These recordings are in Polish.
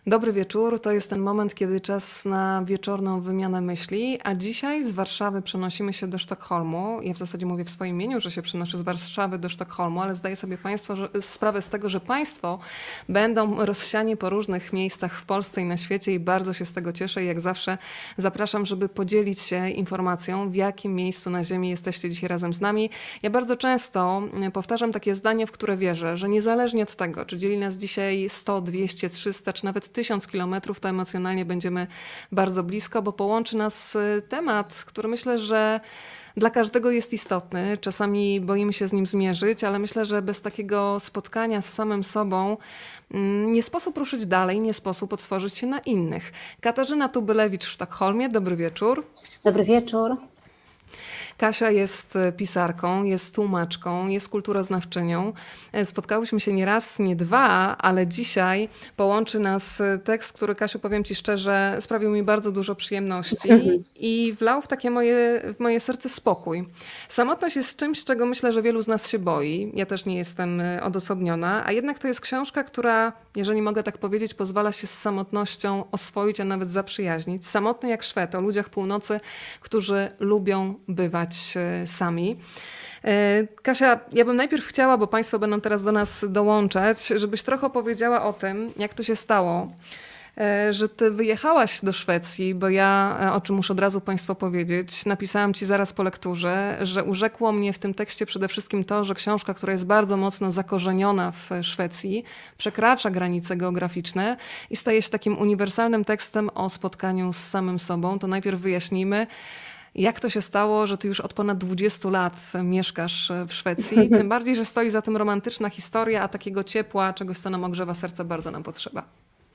Dobry wieczór, to jest ten moment, kiedy czas na wieczorną wymianę myśli, a dzisiaj z Warszawy przenosimy się do Sztokholmu. Ja w zasadzie mówię w swoim imieniu, że się przenoszę z Warszawy do Sztokholmu, ale zdaję sobie sprawę z tego, że Państwo będą rozsiani po różnych miejscach w Polsce i na świecie i bardzo się z tego cieszę i jak zawsze zapraszam, żeby podzielić się informacją, w jakim miejscu na Ziemi jesteście dzisiaj razem z nami. Ja bardzo często powtarzam takie zdanie, w które wierzę, że niezależnie od tego, czy dzieli nas dzisiaj 100, 200, 300, czy nawet 1000 kilometrów, to emocjonalnie będziemy bardzo blisko, bo połączy nas temat, który myślę, że dla każdego jest istotny. Czasami boimy się z nim zmierzyć, ale myślę, że bez takiego spotkania z samym sobą nie sposób ruszyć dalej, nie sposób otworzyć się na innych. Katarzyna Tubylewicz w Sztokholmie, dobry wieczór. Dobry wieczór. Kasia jest pisarką, jest tłumaczką, jest kulturoznawczynią. Spotkałyśmy się nie raz, nie dwa, ale dzisiaj połączy nas tekst, który, Kasiu, powiem Ci szczerze, sprawił mi bardzo dużo przyjemności i wlał w takie w moje serce spokój. Samotność jest czymś, czego myślę, że wielu z nas się boi. Ja też nie jestem odosobniona, a jednak to jest książka, która, jeżeli mogę tak powiedzieć, pozwala się z samotnością oswoić, a nawet zaprzyjaźnić. Samotny jak Szwed, o ludziach północy, którzy lubią bywać sami. Kasia, ja bym najpierw chciała, bo Państwo będą teraz do nas dołączać, żebyś trochę opowiedziała o tym, jak to się stało, że Ty wyjechałaś do Szwecji, bo ja, o czym muszę od razu Państwu powiedzieć, napisałam Ci zaraz po lekturze, że urzekło mnie w tym tekście przede wszystkim to, że książka, która jest bardzo mocno zakorzeniona w Szwecji, przekracza granice geograficzne i staje się takim uniwersalnym tekstem o spotkaniu z samym sobą. To najpierw wyjaśnijmy, jak to się stało, że ty już od ponad 20 lat mieszkasz w Szwecji? Tym bardziej, że stoi za tym romantyczna historia, a takiego ciepła, czegoś, co nam ogrzewa serce, bardzo nam potrzeba.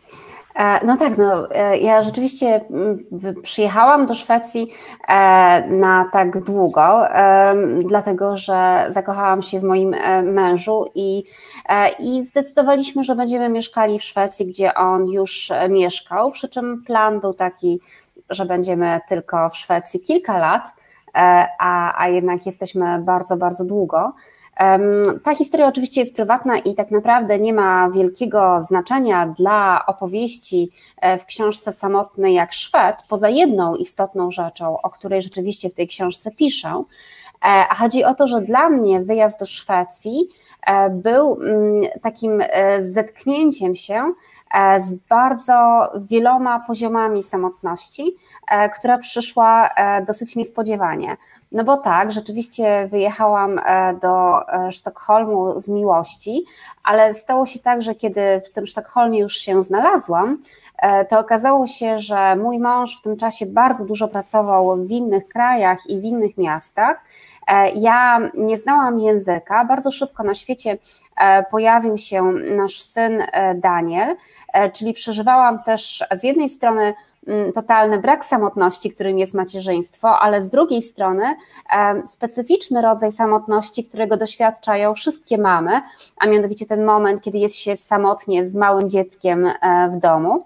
No tak, ja rzeczywiście przyjechałam do Szwecji na tak długo, dlatego że zakochałam się w moim mężu i zdecydowaliśmy, że będziemy mieszkali w Szwecji, gdzie on już mieszkał, przy czym plan był taki, że będziemy tylko w Szwecji kilka lat, a jednak jesteśmy bardzo, bardzo długo. Ta historia oczywiście jest prywatna i tak naprawdę nie ma wielkiego znaczenia dla opowieści w książce Samotny jak Szwed, poza jedną istotną rzeczą, o której rzeczywiście w tej książce piszę, a chodzi o to, że dla mnie wyjazd do Szwecji był takim zetknięciem się z bardzo wieloma poziomami samotności, która przyszła dosyć niespodziewanie. No bo tak, rzeczywiście wyjechałam do Sztokholmu z miłości, ale stało się tak, że kiedy w tym Sztokholmie już się znalazłam, to okazało się, że mój mąż w tym czasie bardzo dużo pracował w innych krajach i w innych miastach. Ja nie znałam języka, bardzo szybko na świecie pojawił się nasz syn Daniel, czyli przeżywałam też z jednej strony totalny brak samotności, którym jest macierzyństwo, ale z drugiej strony specyficzny rodzaj samotności, którego doświadczają wszystkie mamy, a mianowicie ten moment, kiedy jest się samotnie z małym dzieckiem w domu.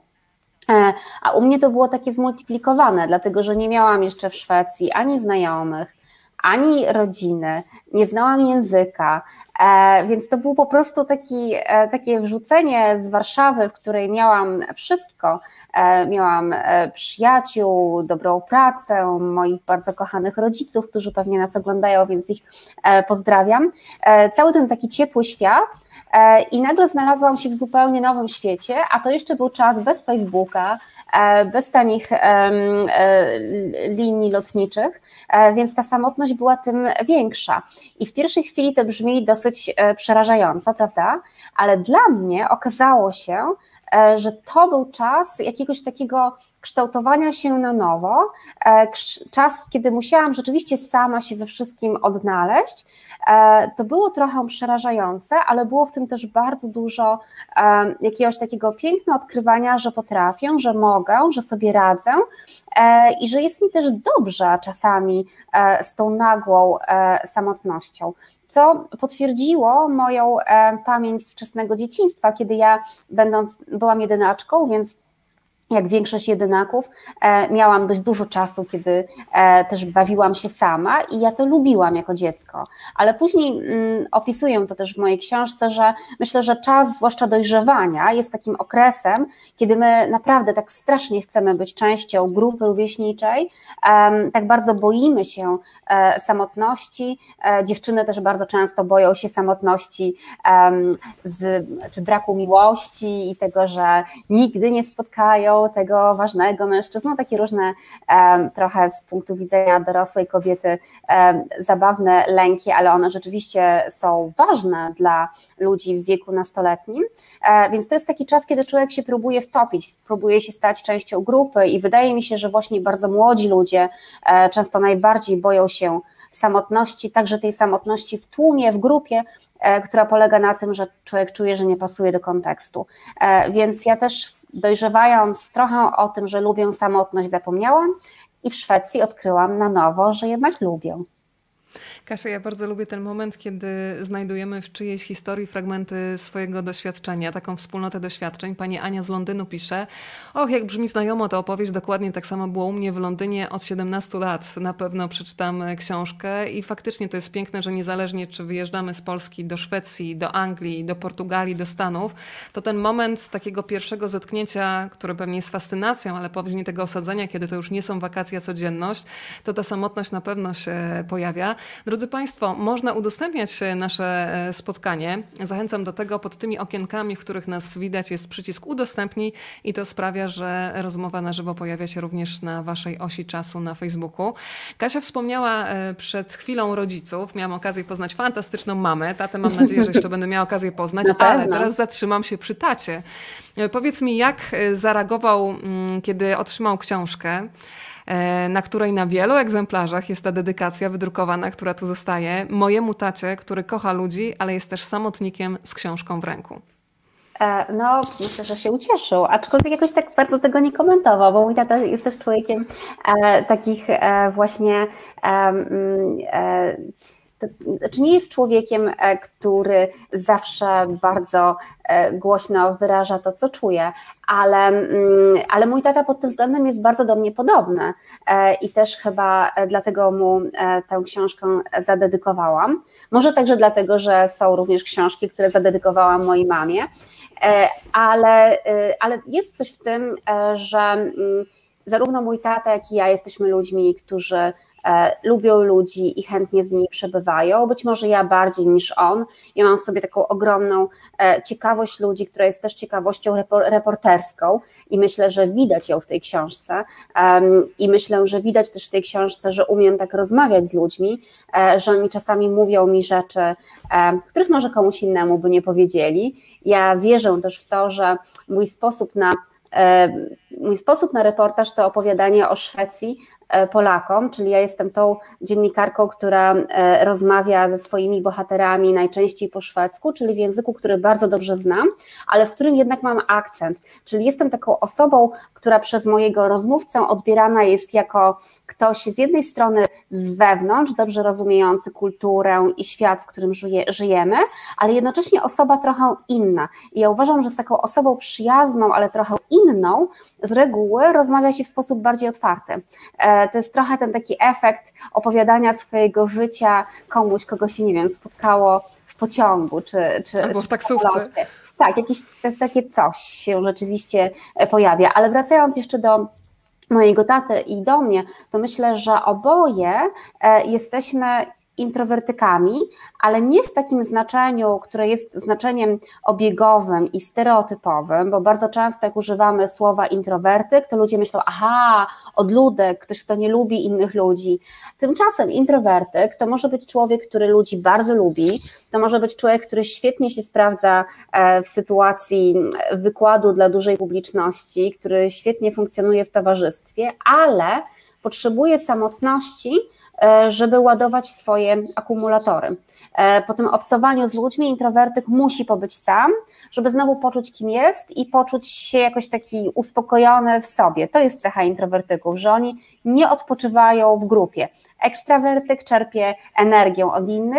A u mnie to było takie zmultiplikowane, dlatego że nie miałam jeszcze w Szwecji ani znajomych, ani rodziny, nie znałam języka, więc to było po prostu takie wrzucenie z Warszawy, w której miałam wszystko. Miałam przyjaciół, dobrą pracę, moich bardzo kochanych rodziców, którzy pewnie nas oglądają, więc ich pozdrawiam. Cały ten taki ciepły świat. I nagle znalazłam się w zupełnie nowym świecie, a to jeszcze był czas bez Facebooka, bez tanich linii lotniczych, więc ta samotność była tym większa. I w pierwszej chwili to brzmi dosyć przerażająco, prawda? Ale dla mnie okazało się, że to był czas jakiegoś takiego kształtowania się na nowo, czas, kiedy musiałam rzeczywiście sama się we wszystkim odnaleźć. To było trochę przerażające, ale było w tym też bardzo dużo jakiegoś takiego pięknego odkrywania, że potrafię, że mogę, że sobie radzę i że jest mi też dobrze czasami z tą nagłą samotnością, co potwierdziło moją pamięć z wczesnego dzieciństwa, kiedy ja byłam jedynaczką, więc jak większość jedynaków, miałam dość dużo czasu, kiedy też bawiłam się sama i ja to lubiłam jako dziecko, ale później opisuję to też w mojej książce, że myślę, że czas, zwłaszcza dojrzewania, jest takim okresem, kiedy my naprawdę tak strasznie chcemy być częścią grupy rówieśniczej, tak bardzo boimy się samotności, dziewczyny też bardzo często boją się samotności czy braku miłości i tego, że nigdy nie spotkają tego ważnego mężczyzny, takie różne trochę z punktu widzenia dorosłej kobiety zabawne lęki, ale one rzeczywiście są ważne dla ludzi w wieku nastoletnim, więc to jest taki czas, kiedy człowiek się próbuje wtopić, próbuje się stać częścią grupy i wydaje mi się, że właśnie bardzo młodzi ludzie często najbardziej boją się samotności, także tej samotności w tłumie, w grupie, która polega na tym, że człowiek czuje, że nie pasuje do kontekstu, więc ja też dojrzewając trochę o tym, że lubię samotność, zapomniałam i w Szwecji odkryłam na nowo, że jednak lubię. Kasia, ja bardzo lubię ten moment, kiedy znajdujemy w czyjejś historii fragmenty swojego doświadczenia, taką wspólnotę doświadczeń. Pani Ania z Londynu pisze: och, jak brzmi znajomo ta opowieść, dokładnie tak samo było u mnie w Londynie od 17 lat. Na pewno przeczytam książkę i faktycznie to jest piękne, że niezależnie czy wyjeżdżamy z Polski do Szwecji, do Anglii, do Portugalii, do Stanów, to ten moment takiego pierwszego zetknięcia, który pewnie jest fascynacją, ale później tego osadzenia, kiedy to już nie są wakacje, a codzienność, to ta samotność na pewno się pojawia. Drodzy Państwo, można udostępniać nasze spotkanie. Zachęcam do tego, pod tymi okienkami, w których nas widać, jest przycisk udostępnij i to sprawia, że rozmowa na żywo pojawia się również na Waszej osi czasu na Facebooku. Kasia wspomniała przed chwilą rodziców. Miałam okazję poznać fantastyczną mamę. Tatę mam nadzieję, że jeszcze będę miała okazję poznać, ale teraz zatrzymam się przy tacie. Powiedz mi, jak zareagował, kiedy otrzymał książkę, na której na wielu egzemplarzach jest ta dedykacja wydrukowana, która tu zostaje, mojemu tacie, który kocha ludzi, ale jest też samotnikiem z książką w ręku. No, myślę, że się ucieszył, aczkolwiek jakoś tak bardzo tego nie komentował, bo mój tata jest też człowiekiem takich właśnie... Czy nie jest człowiekiem, który zawsze bardzo głośno wyraża to, co czuje, ale mój tata pod tym względem jest bardzo do mnie podobny i też chyba dlatego mu tę książkę zadedykowałam. Może także dlatego, że są również książki, które zadedykowałam mojej mamie, ale jest coś w tym, że zarówno mój tata, jak i ja jesteśmy ludźmi, którzy lubią ludzi i chętnie z nimi przebywają. Być może ja bardziej niż on. Ja mam w sobie taką ogromną ciekawość ludzi, która jest też ciekawością reporterską i myślę, że widać ją w tej książce i myślę, że widać też w tej książce, że umiem tak rozmawiać z ludźmi, że oni czasami mówią mi rzeczy, których może komuś innemu by nie powiedzieli. Ja wierzę też w to, że mój sposób na reportaż to opowiadanie o Szwecji Polakom, czyli ja jestem tą dziennikarką, która rozmawia ze swoimi bohaterami najczęściej po szwedzku, czyli w języku, który bardzo dobrze znam, ale w którym jednak mam akcent, czyli jestem taką osobą, która przez mojego rozmówcę odbierana jest jako ktoś z jednej strony z wewnątrz, dobrze rozumiejący kulturę i świat, w którym żyjemy, ale jednocześnie osoba trochę inna i ja uważam, że z taką osobą przyjazną, ale trochę inną z reguły rozmawia się w sposób bardziej otwarty. To jest trochę ten taki efekt opowiadania swojego życia komuś, kogo się, nie wiem, spotkało w pociągu czy albo w taksówce. Tak, jakieś takie coś się rzeczywiście pojawia, ale wracając jeszcze do mojego taty i do mnie, to myślę, że oboje jesteśmy introwertykami, ale nie w takim znaczeniu, które jest znaczeniem obiegowym i stereotypowym, bo bardzo często jak używamy słowa introwertyk, to ludzie myślą, aha, odludek, ktoś, kto nie lubi innych ludzi. Tymczasem introwertyk to może być człowiek, który ludzi bardzo lubi, to może być człowiek, który świetnie się sprawdza w sytuacji wykładu dla dużej publiczności, który świetnie funkcjonuje w towarzystwie, ale potrzebuje samotności, żeby ładować swoje akumulatory. Po tym obcowaniu z ludźmi introwertyk musi pobyć sam, żeby znowu poczuć, kim jest i poczuć się jakoś taki uspokojony w sobie. To jest cecha introwertyków, że oni nie odpoczywają w grupie. Ekstrawertyk czerpie energię od innych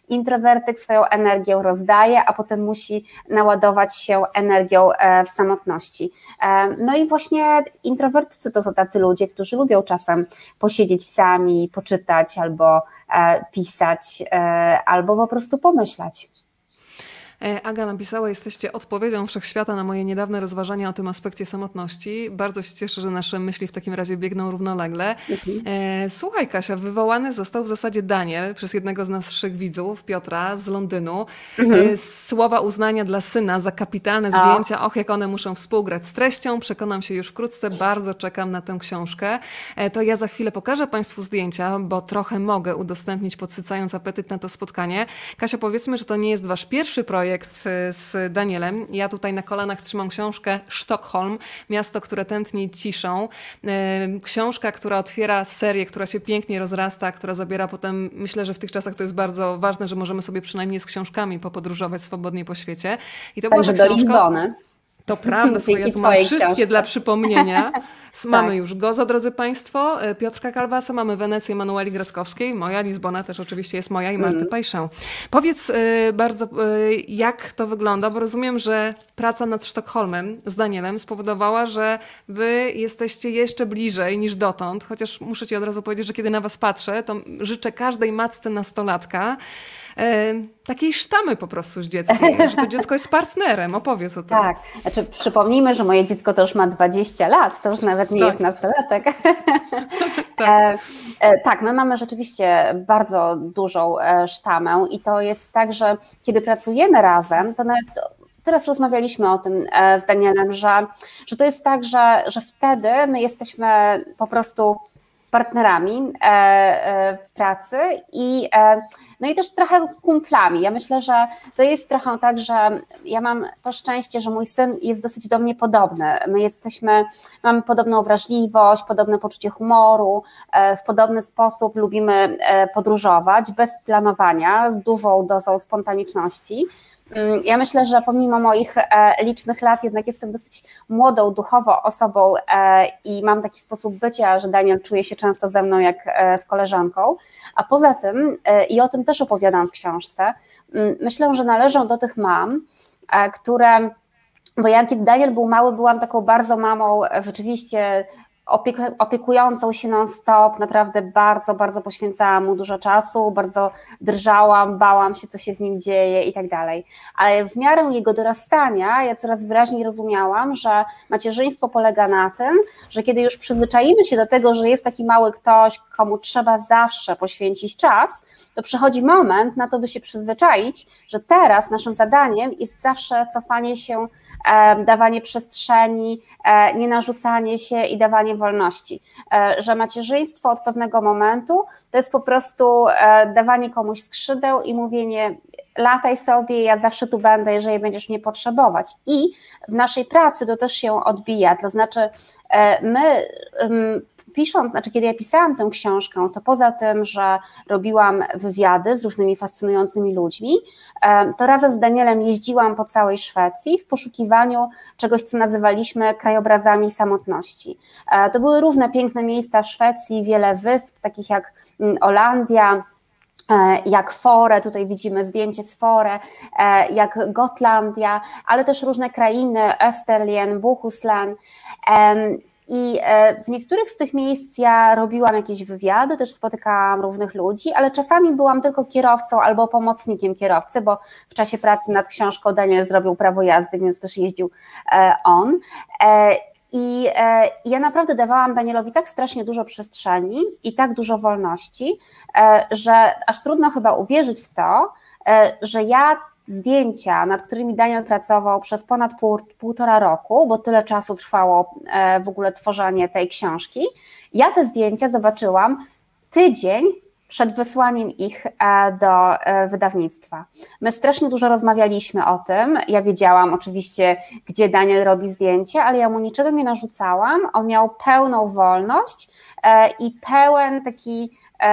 introwertyk swoją energię rozdaje, a potem musi naładować się energią w samotności. No i właśnie introwertycy to są tacy ludzie, którzy lubią czasem posiedzieć sami, poczytać albo pisać, albo po prostu pomyśleć. Aga napisała, jesteście odpowiedzią wszechświata na moje niedawne rozważania o tym aspekcie samotności. Bardzo się cieszę, że nasze myśli w takim razie biegną równolegle. Słuchaj Kasia, wywołany został w zasadzie Daniel przez jednego z naszych widzów, Piotra z Londynu. Słowa uznania dla syna za kapitalne zdjęcia. Och, jak one muszą współgrać z treścią. Przekonam się już wkrótce. Bardzo czekam na tę książkę. To ja za chwilę pokażę Państwu zdjęcia, bo trochę mogę udostępnić, podsycając apetyt na to spotkanie. Kasia, powiedzmy, że to nie jest Wasz pierwszy projekt z Danielem. Ja tutaj na kolanach trzymam książkę Sztokholm, miasto, które tętni ciszą. Książka, która otwiera serię, która się pięknie rozrasta, która zabiera potem, myślę, że w tych czasach to jest bardzo ważne, że możemy sobie przynajmniej z książkami popodróżować swobodnie po świecie. I to była ta książka... Lizbony. To prawda, słuchaj, ja tu mam wszystkie książki dla przypomnienia. Mamy już Gozo, drodzy Państwo, Piotrka Kalwasa, mamy Wenecję Manueli Greckowskiej, moja Lizbona też oczywiście jest moja i Marty Pajszę. Powiedz bardzo, jak to wygląda, bo rozumiem, że praca nad Sztokholmem z Danielem spowodowała, że Wy jesteście jeszcze bliżej niż dotąd, chociaż muszę Ci od razu powiedzieć, że kiedy na Was patrzę, to życzę każdej matce nastolatka takiej sztamy po prostu z dzieckiem, że to dziecko jest partnerem. Opowiedz o tym. Tak, znaczy przypomnijmy, że moje dziecko to już ma 20 lat, to już nawet nie jest nastolatek. Tak, my mamy rzeczywiście bardzo dużą sztamę i to jest tak, że kiedy pracujemy razem, to nawet teraz rozmawialiśmy o tym z Danielem, że to jest tak, że wtedy my jesteśmy po prostu partnerami w pracy no i też trochę kumplami. Ja myślę, że to jest trochę tak, że ja mam to szczęście, że mój syn jest dosyć do mnie podobny. Mamy podobną wrażliwość, podobne poczucie humoru, w podobny sposób lubimy podróżować bez planowania, z dużą dozą spontaniczności. Ja myślę, że pomimo moich licznych lat jednak jestem dosyć młodą duchowo osobą i mam taki sposób bycia, że Daniel czuje się często ze mną jak z koleżanką, a poza tym, i o tym też opowiadam w książce, myślę, że należą do tych mam, które, bo ja kiedy Daniel był mały, byłam taką bardzo mamą rzeczywiście opiekującą się non-stop, naprawdę bardzo, bardzo poświęcałam mu dużo czasu, bardzo drżałam, bałam się, co się z nim dzieje i tak dalej. Ale w miarę jego dorastania ja coraz wyraźniej rozumiałam, że macierzyństwo polega na tym, że kiedy już przyzwyczaimy się do tego, że jest taki mały ktoś, komu trzeba zawsze poświęcić czas, to przychodzi moment na to, by się przyzwyczaić, że teraz naszym zadaniem jest zawsze cofanie się, dawanie przestrzeni, nie narzucanie się i dawanie wolności, że macierzyństwo od pewnego momentu to jest po prostu dawanie komuś skrzydeł i mówienie: lataj sobie, ja zawsze tu będę, jeżeli będziesz mnie potrzebować. I w naszej pracy to też się odbija, to znaczy my kiedy ja pisałam tę książkę, to poza tym, że robiłam wywiady z różnymi fascynującymi ludźmi, to razem z Danielem jeździłam po całej Szwecji w poszukiwaniu czegoś, co nazywaliśmy krajobrazami samotności. To były różne piękne miejsca w Szwecji, wiele wysp, takich jak Olandia, jak Fore, tutaj widzimy zdjęcie z Fore, jak Gotlandia, ale też różne krainy, Österlen, Bohuslän. I w niektórych z tych miejsc ja robiłam jakieś wywiady, też spotykałam różnych ludzi, ale czasami byłam tylko kierowcą albo pomocnikiem kierowcy, bo w czasie pracy nad książką Daniel zrobił prawo jazdy, więc też jeździł on. I ja naprawdę dawałam Danielowi tak strasznie dużo przestrzeni i tak dużo wolności, że aż trudno chyba uwierzyć w to, że ja zdjęcia, nad którymi Daniel pracował przez ponad półtora roku, bo tyle czasu trwało w ogóle tworzenie tej książki, ja te zdjęcia zobaczyłam tydzień przed wysłaniem ich do wydawnictwa. My strasznie dużo rozmawialiśmy o tym, ja wiedziałam oczywiście, gdzie Daniel robi zdjęcia, ale ja mu niczego nie narzucałam, on miał pełną wolność i pełen taki,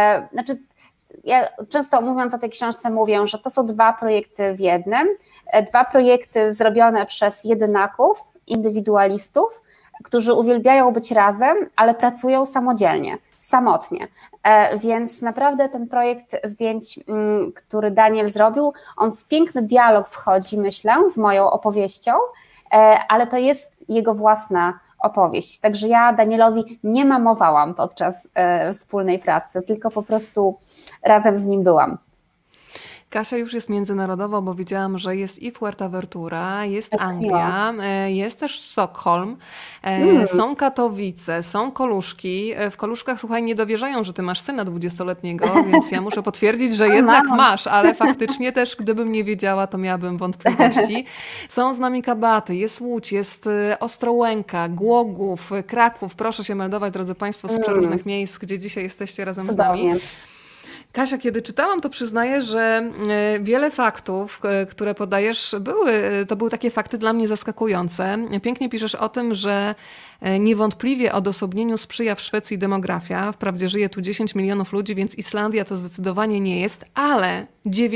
ja często mówiąc o tej książce mówię, że to są dwa projekty w jednym, dwa projekty zrobione przez jedynaków, indywidualistów, którzy uwielbiają być razem, ale pracują samodzielnie. samotnie. Więc naprawdę ten projekt zdjęć, który Daniel zrobił, on w piękny dialog wchodzi, myślę, z moją opowieścią, ale to jest jego własna opowieść. Także ja Danielowi nie mamowałam podczas wspólnej pracy, tylko po prostu razem z nim byłam. Kasia już jest międzynarodowa, bo widziałam, że jest i Fuerteventura, jest Tak, Anglia, jest też Sztokholm, są Katowice, są Koluszki. W Koluszkach, słuchaj, nie dowierzają, że ty masz syna 20-letniego, więc ja muszę potwierdzić, że jednak masz, ale faktycznie też, gdybym nie wiedziała, to miałabym wątpliwości. Są z nami Kabaty, jest Łódź, jest Ostrołęka, Głogów, Kraków. Proszę się meldować, drodzy Państwo, z przeróżnych miejsc, gdzie dzisiaj jesteście razem z nami. Kasia, kiedy czytałam, to przyznaję, że wiele faktów, które podajesz, to były takie fakty dla mnie zaskakujące. Pięknie piszesz o tym, że niewątpliwie odosobnieniu sprzyja w Szwecji demografia. Wprawdzie żyje tu 10 milionów ludzi, więc Islandia to zdecydowanie nie jest, ale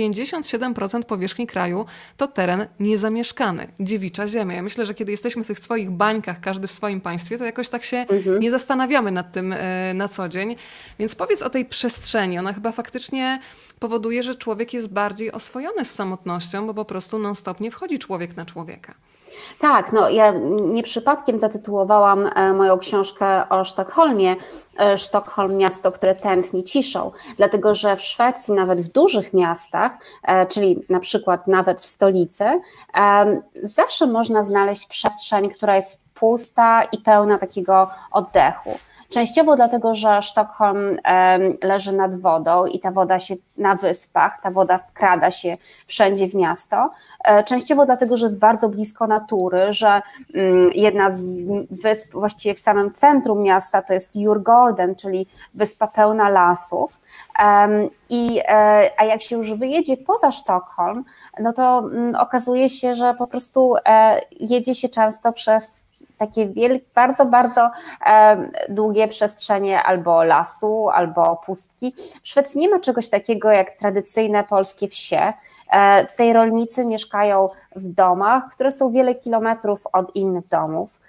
97% powierzchni kraju to teren niezamieszkany, dziewicza ziemia. Ja myślę, że kiedy jesteśmy w tych swoich bańkach, każdy w swoim państwie, to jakoś tak się nie zastanawiamy nad tym na co dzień. Więc powiedz o tej przestrzeni. Ona chyba faktycznie powoduje, że człowiek jest bardziej oswojony z samotnością, bo po prostu non-stop nie wchodzi człowiek na człowieka. Tak, no ja nie przypadkiem zatytułowałam moją książkę o Sztokholmie, Sztokholm miasto, które tętni ciszą, dlatego że w Szwecji nawet w dużych miastach, czyli na przykład nawet w stolicy, zawsze można znaleźć przestrzeń, która jest pusta i pełna takiego oddechu. Częściowo dlatego, że Sztokholm leży nad wodą i ta woda się na wyspach, ta woda wkrada się wszędzie w miasto. Częściowo dlatego, że jest bardzo blisko natury, że jedna z wysp właściwie w samym centrum miasta to jest Djurgården, czyli wyspa pełna lasów. A jak się już wyjedzie poza Sztokholm, no to okazuje się, że po prostu jedzie się często przez takie bardzo, bardzo długie przestrzenie albo lasu, albo pustki. W Szwecji nie ma czegoś takiego jak tradycyjne polskie wsie. Tutaj rolnicy mieszkają w domach, które są wiele kilometrów od innych domów.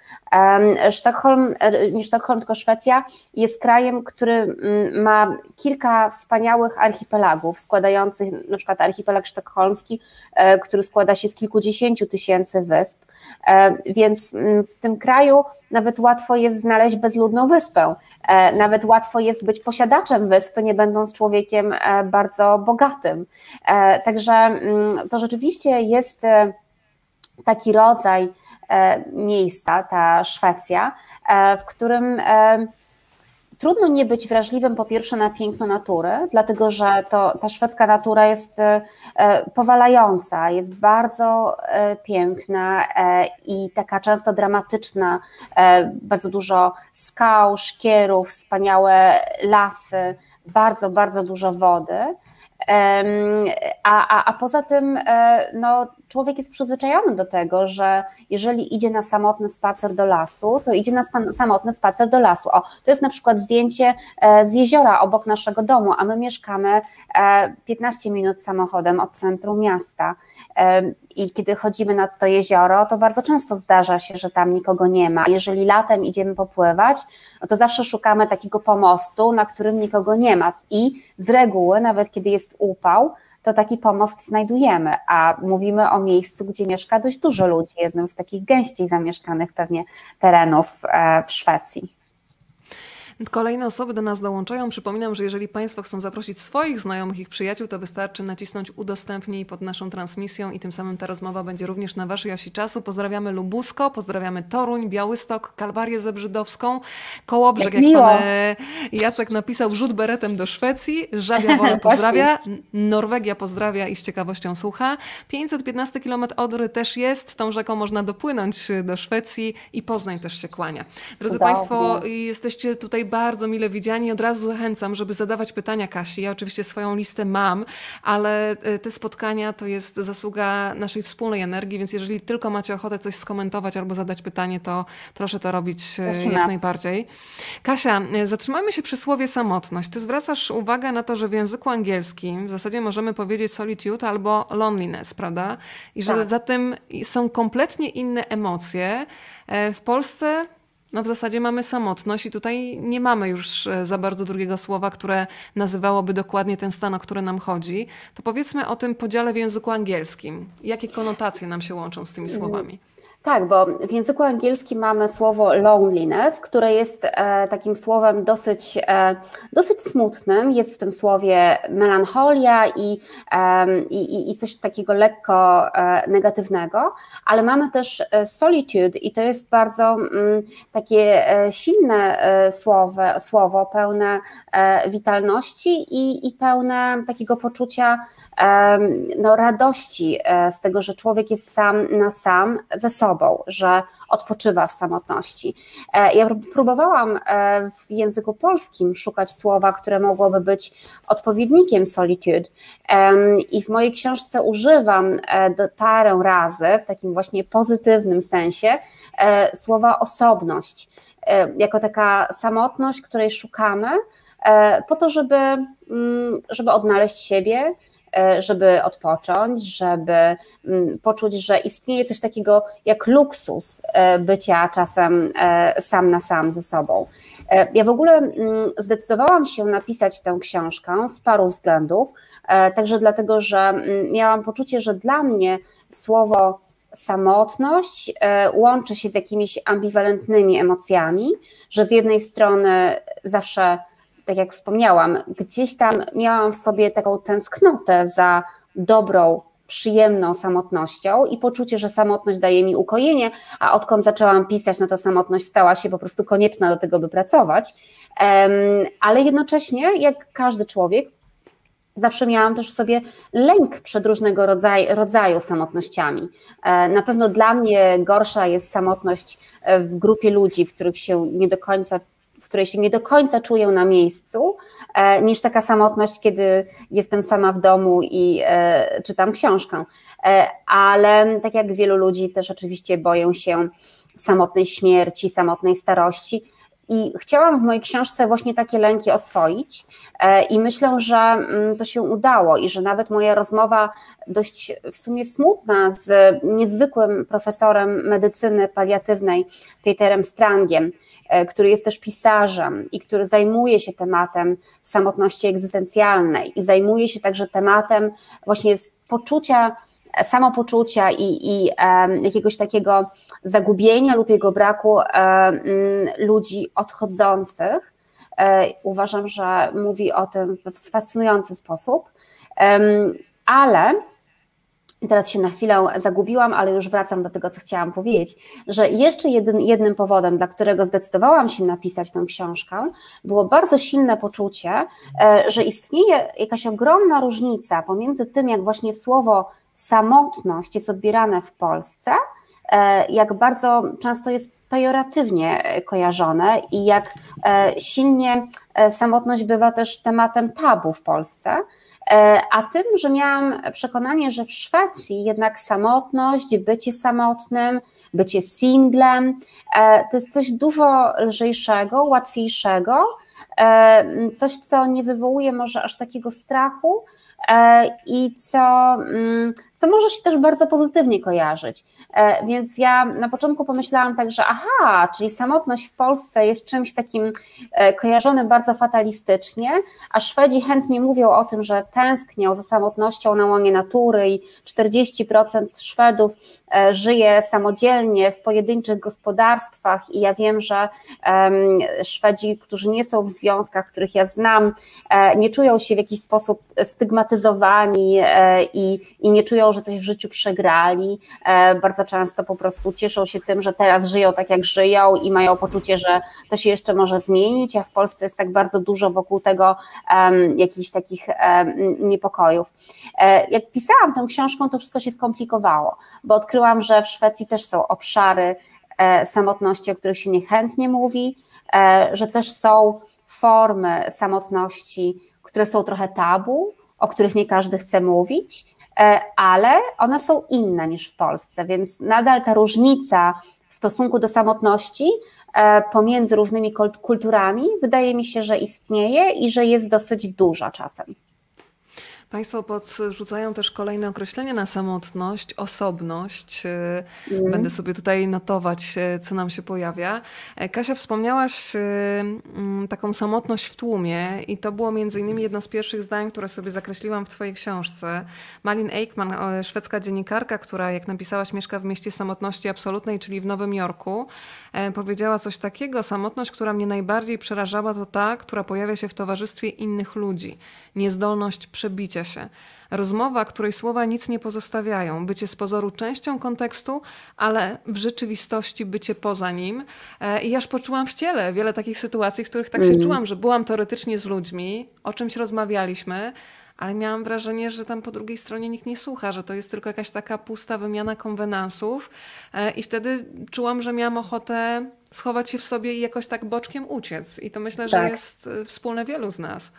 Nie Sztokholm, tylko Szwecja jest krajem, który ma kilka wspaniałych archipelagów składających, na przykład archipelag sztokholmski, który składa się z kilkudziesięciu tysięcy wysp, więc w tym kraju nawet łatwo jest znaleźć bezludną wyspę, nawet łatwo jest być posiadaczem wyspy, nie będąc człowiekiem bardzo bogatym. Także to rzeczywiście jest taki rodzaj miejsca, ta Szwecja, w którym trudno nie być wrażliwym po pierwsze na piękno natury, dlatego że ta szwedzka natura jest powalająca, jest bardzo piękna i taka często dramatyczna, bardzo dużo skał, szkierów, wspaniałe lasy, bardzo, bardzo dużo wody. A poza tym no, człowiek jest przyzwyczajony do tego, że jeżeli idzie na samotny spacer do lasu, to idzie na samotny spacer do lasu. O, to jest na przykład zdjęcie z jeziora obok naszego domu, a my mieszkamy 15 minut samochodem od centrum miasta. I kiedy chodzimy nad to jezioro, to bardzo często zdarza się, że tam nikogo nie ma. Jeżeli latem idziemy popływać, no to zawsze szukamy takiego pomostu, na którym nikogo nie ma. I z reguły, nawet kiedy jest upał, to taki pomost znajdujemy, a mówimy o miejscu, gdzie mieszka dość dużo ludzi, jednym z takich gęściej zamieszkanych pewnie terenów w Szwecji. Kolejne osoby do nas dołączają. Przypominam, że jeżeli Państwo chcą zaprosić swoich znajomych, ich przyjaciół, to wystarczy nacisnąć udostępnij pod naszą transmisją i tym samym ta rozmowa będzie również na Waszej osi czasu. Pozdrawiamy Lubusko, pozdrawiamy Toruń, Białystok, Kalwarię Zebrzydowską, Kołobrzeg, jak pan Jacek napisał, rzut beretem do Szwecji, Żabia Wolę pozdrawia, Norwegia pozdrawia i z ciekawością słucha. 515 km Odry też jest, tą rzeką można dopłynąć do Szwecji i Poznań też się kłania. Drodzy Państwo, jesteście tutaj bardzo mile widziani. Od razu zachęcam, żeby zadawać pytania Kasi. Ja oczywiście swoją listę mam, ale te spotkania to jest zasługa naszej wspólnej energii, więc jeżeli tylko macie ochotę coś skomentować albo zadać pytanie, to proszę to robić jak najbardziej. Kasia, zatrzymajmy się przy słowie samotność. Ty zwracasz uwagę na to, że w języku angielskim w zasadzie możemy powiedzieć solitude albo loneliness, prawda? I że za tym są kompletnie inne emocje. W Polsce No w zasadzie mamy samotność i tutaj nie mamy już za bardzo drugiego słowa, które nazywałoby dokładnie ten stan, o który nam chodzi. To powiedzmy o tym podziale w języku angielskim. Jakie konotacje nam się łączą z tymi słowami? Tak, bo w języku angielskim mamy słowo loneliness, które jest takim słowem dosyć smutnym. Jest w tym słowie melancholia i coś takiego lekko negatywnego, ale mamy też solitude i to jest bardzo takie silne słowo pełne witalności i pełne takiego poczucia radości z tego, że człowiek jest sam na sam ze sobą, że odpoczywa w samotności. Ja próbowałam w języku polskim szukać słowa, które mogłoby być odpowiednikiem solitude i w mojej książce używam parę razy w takim właśnie pozytywnym sensie słowa osobność, jako taka samotność, której szukamy po to, żeby odnaleźć siebie, żeby odpocząć, żeby poczuć, że istnieje coś takiego jak luksus bycia czasem sam na sam ze sobą. Ja w ogóle zdecydowałam się napisać tę książkę z paru względów, także dlatego, że miałam poczucie, że dla mnie słowo samotność łączy się z jakimiś ambiwalentnymi emocjami, że z jednej strony zawsze, tak jak wspomniałam, gdzieś tam miałam w sobie taką tęsknotę za dobrą, przyjemną samotnością i poczucie, że samotność daje mi ukojenie, a odkąd zaczęłam pisać, no to samotność stała się po prostu konieczna do tego, by pracować, ale jednocześnie, jak każdy człowiek, zawsze miałam też w sobie lęk przed różnego rodzaju samotnościami. Na pewno dla mnie gorsza jest samotność w grupie ludzi, w której się nie do końca czuję na miejscu, niż taka samotność, kiedy jestem sama w domu i czytam książkę. Ale tak jak wielu ludzi też oczywiście boję się samotnej śmierci, samotnej starości. I chciałam w mojej książce właśnie takie lęki oswoić i myślę, że to się udało i że nawet moja rozmowa dość w sumie smutna z niezwykłym profesorem medycyny paliatywnej Peterem Strangiem, który jest też pisarzem i który zajmuje się tematem samotności egzystencjalnej i zajmuje się także tematem właśnie samopoczucia i jakiegoś takiego zagubienia lub jego braku ludzi odchodzących. Uważam, że mówi o tym w fascynujący sposób, ale teraz się na chwilę zagubiłam, ale już wracam do tego, co chciałam powiedzieć, że jeszcze jednym powodem, dla którego zdecydowałam się napisać tę książkę, było bardzo silne poczucie, że istnieje jakaś ogromna różnica pomiędzy tym, jak właśnie słowo samotność jest odbierane w Polsce, jak bardzo często jest pejoratywnie kojarzone i jak silnie samotność bywa też tematem tabu w Polsce, a tym, że miałam przekonanie, że w Szwecji jednak samotność, bycie samotnym, bycie singlem to jest coś dużo lżejszego, łatwiejszego, coś, co nie wywołuje może aż takiego strachu i co może się też bardzo pozytywnie kojarzyć. Więc ja na początku pomyślałam tak, że czyli samotność w Polsce jest czymś takim kojarzonym bardzo fatalistycznie, a Szwedzi chętnie mówią o tym, że tęsknią za samotnością na łonie natury i 40% Szwedów żyje samodzielnie w pojedynczych gospodarstwach i ja wiem, że Szwedzi, którzy nie są w związkach, których ja znam, nie czują się w jakiś sposób stygmatyzowani i nie czują, że coś w życiu przegrali. Bardzo często po prostu cieszą się tym, że teraz żyją tak, jak żyją i mają poczucie, że to się jeszcze może zmienić, a w Polsce jest tak bardzo dużo wokół tego jakichś takich niepokojów. Jak pisałam tę książkę, to wszystko się skomplikowało, bo odkryłam, że w Szwecji też są obszary samotności, o których się niechętnie mówi, że też są formy samotności, które są trochę tabu, o których nie każdy chce mówić, ale one są inne niż w Polsce, więc nadal ta różnica w stosunku do samotności pomiędzy różnymi kulturami wydaje mi się, że istnieje i że jest dosyć duża czasem. Państwo podrzucają też kolejne określenie na samotność, osobność. Będę sobie tutaj notować, co nam się pojawia. Kasia, wspomniałaś taką samotność w tłumie i to było między innymi jedno z pierwszych zdań, które sobie zakreśliłam w twojej książce. Malin Ekman, szwedzka dziennikarka, która, jak napisałaś, mieszka w mieście samotności absolutnej, czyli w Nowym Jorku, powiedziała coś takiego: samotność, która mnie najbardziej przerażała, to ta, która pojawia się w towarzystwie innych ludzi. Niezdolność przebicia się. Rozmowa, której słowa nic nie pozostawiają. Bycie z pozoru częścią kontekstu, ale w rzeczywistości bycie poza nim. I aż poczułam w ciele wiele takich sytuacji, w których tak się czułam, że byłam teoretycznie z ludźmi, o czymś rozmawialiśmy, ale miałam wrażenie, że tam po drugiej stronie nikt nie słucha, że to jest tylko jakaś taka pusta wymiana konwenansów. I wtedy czułam, że miałam ochotę schować się w sobie i jakoś tak boczkiem uciec. I to myślę, że jest wspólne wielu z nas.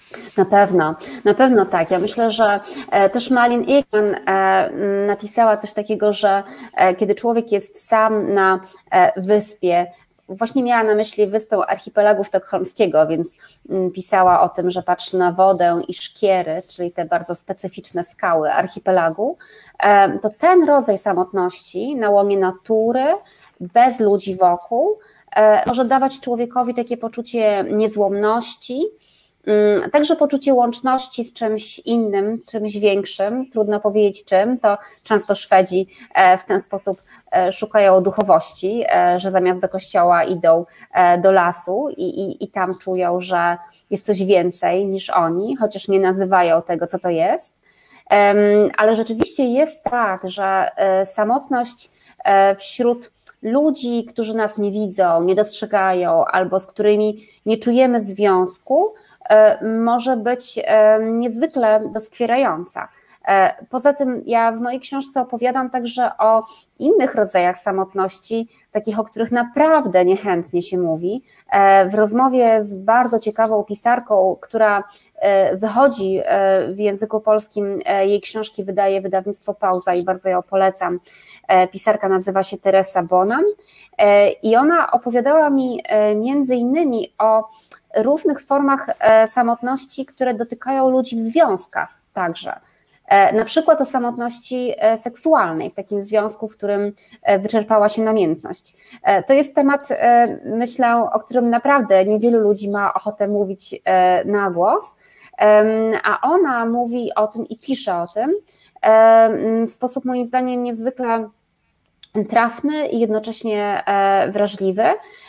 Na pewno tak. Ja myślę, że też Malin Ekman napisała coś takiego, że kiedy człowiek jest sam na wyspie, właśnie miała na myśli wyspę archipelagu sztokholmskiego, więc pisała o tym, że patrzy na wodę i szkiery, czyli te bardzo specyficzne skały archipelagu, to ten rodzaj samotności na łomie natury, bez ludzi wokół, może dawać człowiekowi takie poczucie niezłomności, także poczucie łączności z czymś innym, czymś większym, trudno powiedzieć czym, to często Szwedzi w ten sposób szukają duchowości, że zamiast do kościoła idą do lasu i tam czują, że jest coś więcej niż oni, chociaż nie nazywają tego, co to jest. Ale rzeczywiście jest tak, że samotność wśród ludzi, którzy nas nie widzą, nie dostrzegają albo z którymi nie czujemy związku, może być niezwykle doskwierająca. Poza tym ja w mojej książce opowiadam także o innych rodzajach samotności, takich, o których naprawdę niechętnie się mówi. W rozmowie z bardzo ciekawą pisarką, która wychodzi w języku polskim, jej książki wydaje wydawnictwo Pauza i bardzo ją polecam. Pisarka nazywa się Teresa Bonham i ona opowiadała mi między innymi o różnych formach samotności, które dotykają ludzi w związkach także. Na przykład o samotności seksualnej, w takim związku, w którym wyczerpała się namiętność. To jest temat, myślę, o którym naprawdę niewielu ludzi ma ochotę mówić na głos, a ona mówi o tym i pisze o tym w sposób moim zdaniem niezwykle trafny i jednocześnie wrażliwy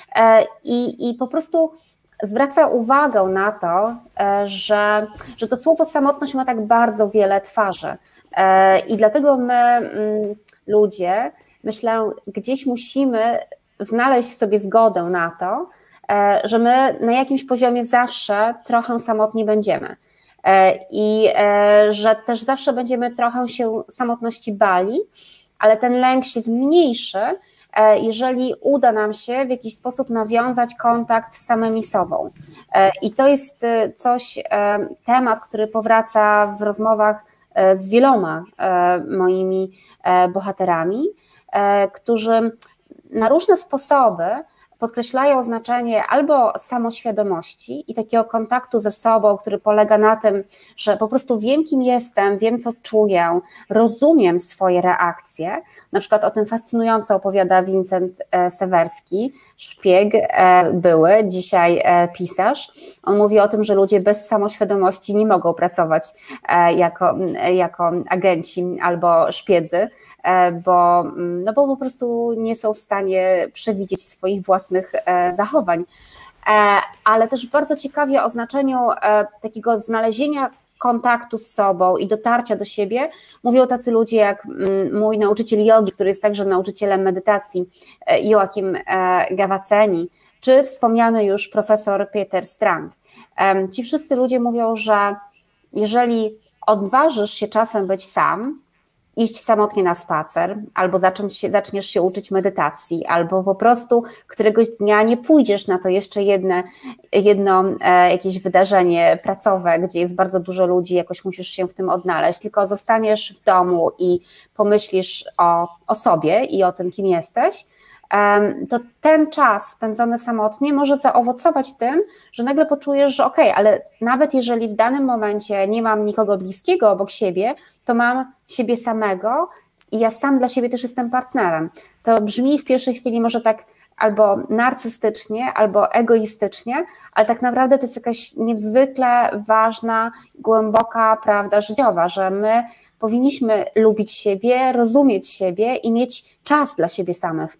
i po prostu zwraca uwagę na to, że to słowo samotność ma tak bardzo wiele twarzy i dlatego my, ludzie, myślę, gdzieś musimy znaleźć w sobie zgodę na to, że my na jakimś poziomie zawsze trochę samotni będziemy i że też zawsze będziemy trochę się samotności bali, ale ten lęk się zmniejszy, jeżeli uda nam się w jakiś sposób nawiązać kontakt z samymi sobą. I to jest coś, temat, który powraca w rozmowach z wieloma moimi bohaterami, którzy na różne sposoby podkreślają znaczenie albo samoświadomości i takiego kontaktu ze sobą, który polega na tym, że po prostu wiem, kim jestem, wiem, co czuję, rozumiem swoje reakcje. Na przykład o tym fascynująco opowiada Vincent Sewerski, szpieg były, dzisiaj pisarz. On mówi o tym, że ludzie bez samoświadomości nie mogą pracować jako agenci albo szpiedzy, bo po prostu nie są w stanie przewidzieć swoich własnych zachowań, ale też bardzo ciekawie o znaczeniu takiego znalezienia kontaktu z sobą i dotarcia do siebie mówią tacy ludzie jak mój nauczyciel jogi, który jest także nauczycielem medytacji, Joachim Gavaceni, czy wspomniany już profesor Peter Strang. Ci wszyscy ludzie mówią, że jeżeli odważysz się czasem być sam, iść samotnie na spacer, albo zaczniesz się uczyć medytacji, albo po prostu któregoś dnia nie pójdziesz na to jeszcze jedno jakieś wydarzenie pracowe, gdzie jest bardzo dużo ludzi, jakoś musisz się w tym odnaleźć, tylko zostaniesz w domu i pomyślisz o sobie i o tym, kim jesteś, to ten czas spędzony samotnie może zaowocować tym, że nagle poczujesz, że okej, ale nawet jeżeli w danym momencie nie mam nikogo bliskiego obok siebie, to mam siebie samego i ja sam dla siebie też jestem partnerem. To brzmi w pierwszej chwili może tak albo narcystycznie, albo egoistycznie, ale tak naprawdę to jest jakaś niezwykle ważna, głęboka prawda życiowa, że my powinniśmy lubić siebie, rozumieć siebie i mieć czas dla siebie samych.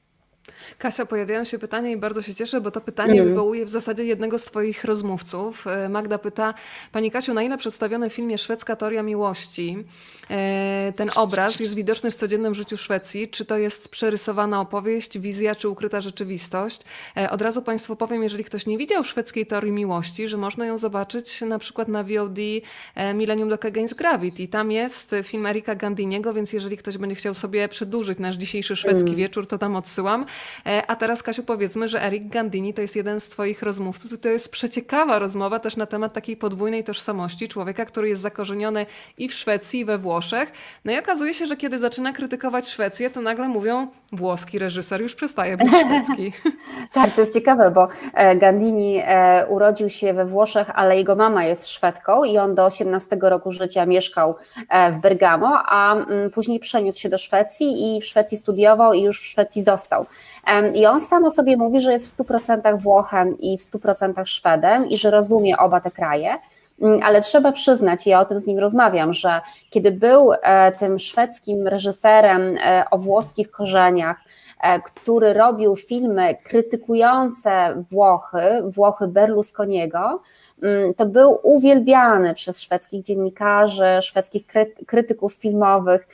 Kasia, pojawiają się pytania i bardzo się cieszę, bo to pytanie wywołuje w zasadzie jednego z Twoich rozmówców. Magda pyta, Pani Kasiu, na ile przedstawiony w filmie Szwedzka teoria miłości ten obraz jest widoczny w codziennym życiu Szwecji? Czy to jest przerysowana opowieść, wizja czy ukryta rzeczywistość? Od razu Państwu powiem, jeżeli ktoś nie widział Szwedzkiej teorii miłości, że można ją zobaczyć na przykład na VOD Millennium Dog Against Gravity. Tam jest film Erika Gandiniego, więc jeżeli ktoś będzie chciał sobie przedłużyć nasz dzisiejszy szwedzki wieczór, to tam odsyłam. A teraz, Kasiu, powiedzmy, że Eric Gandini to jest jeden z Twoich rozmówców i to jest przeciekawa rozmowa też na temat takiej podwójnej tożsamości człowieka, który jest zakorzeniony i w Szwecji, i we Włoszech. No i okazuje się, że kiedy zaczyna krytykować Szwecję, to nagle mówią, włoski reżyser już przestaje być szwedzki. Tak, to jest ciekawe, bo Gandini urodził się we Włoszech, ale jego mama jest Szwedką i on do 18 roku życia mieszkał w Bergamo, a później przeniósł się do Szwecji i w Szwecji studiował i już w Szwecji został. I on sam o sobie mówi, że jest w 100% Włochem i w 100% Szwedem i że rozumie oba te kraje, ale trzeba przyznać, ja o tym z nim rozmawiam, że kiedy był tym szwedzkim reżyserem o włoskich korzeniach, który robił filmy krytykujące Włochy Berlusconiego, to był uwielbiany przez szwedzkich dziennikarzy, szwedzkich krytyków filmowych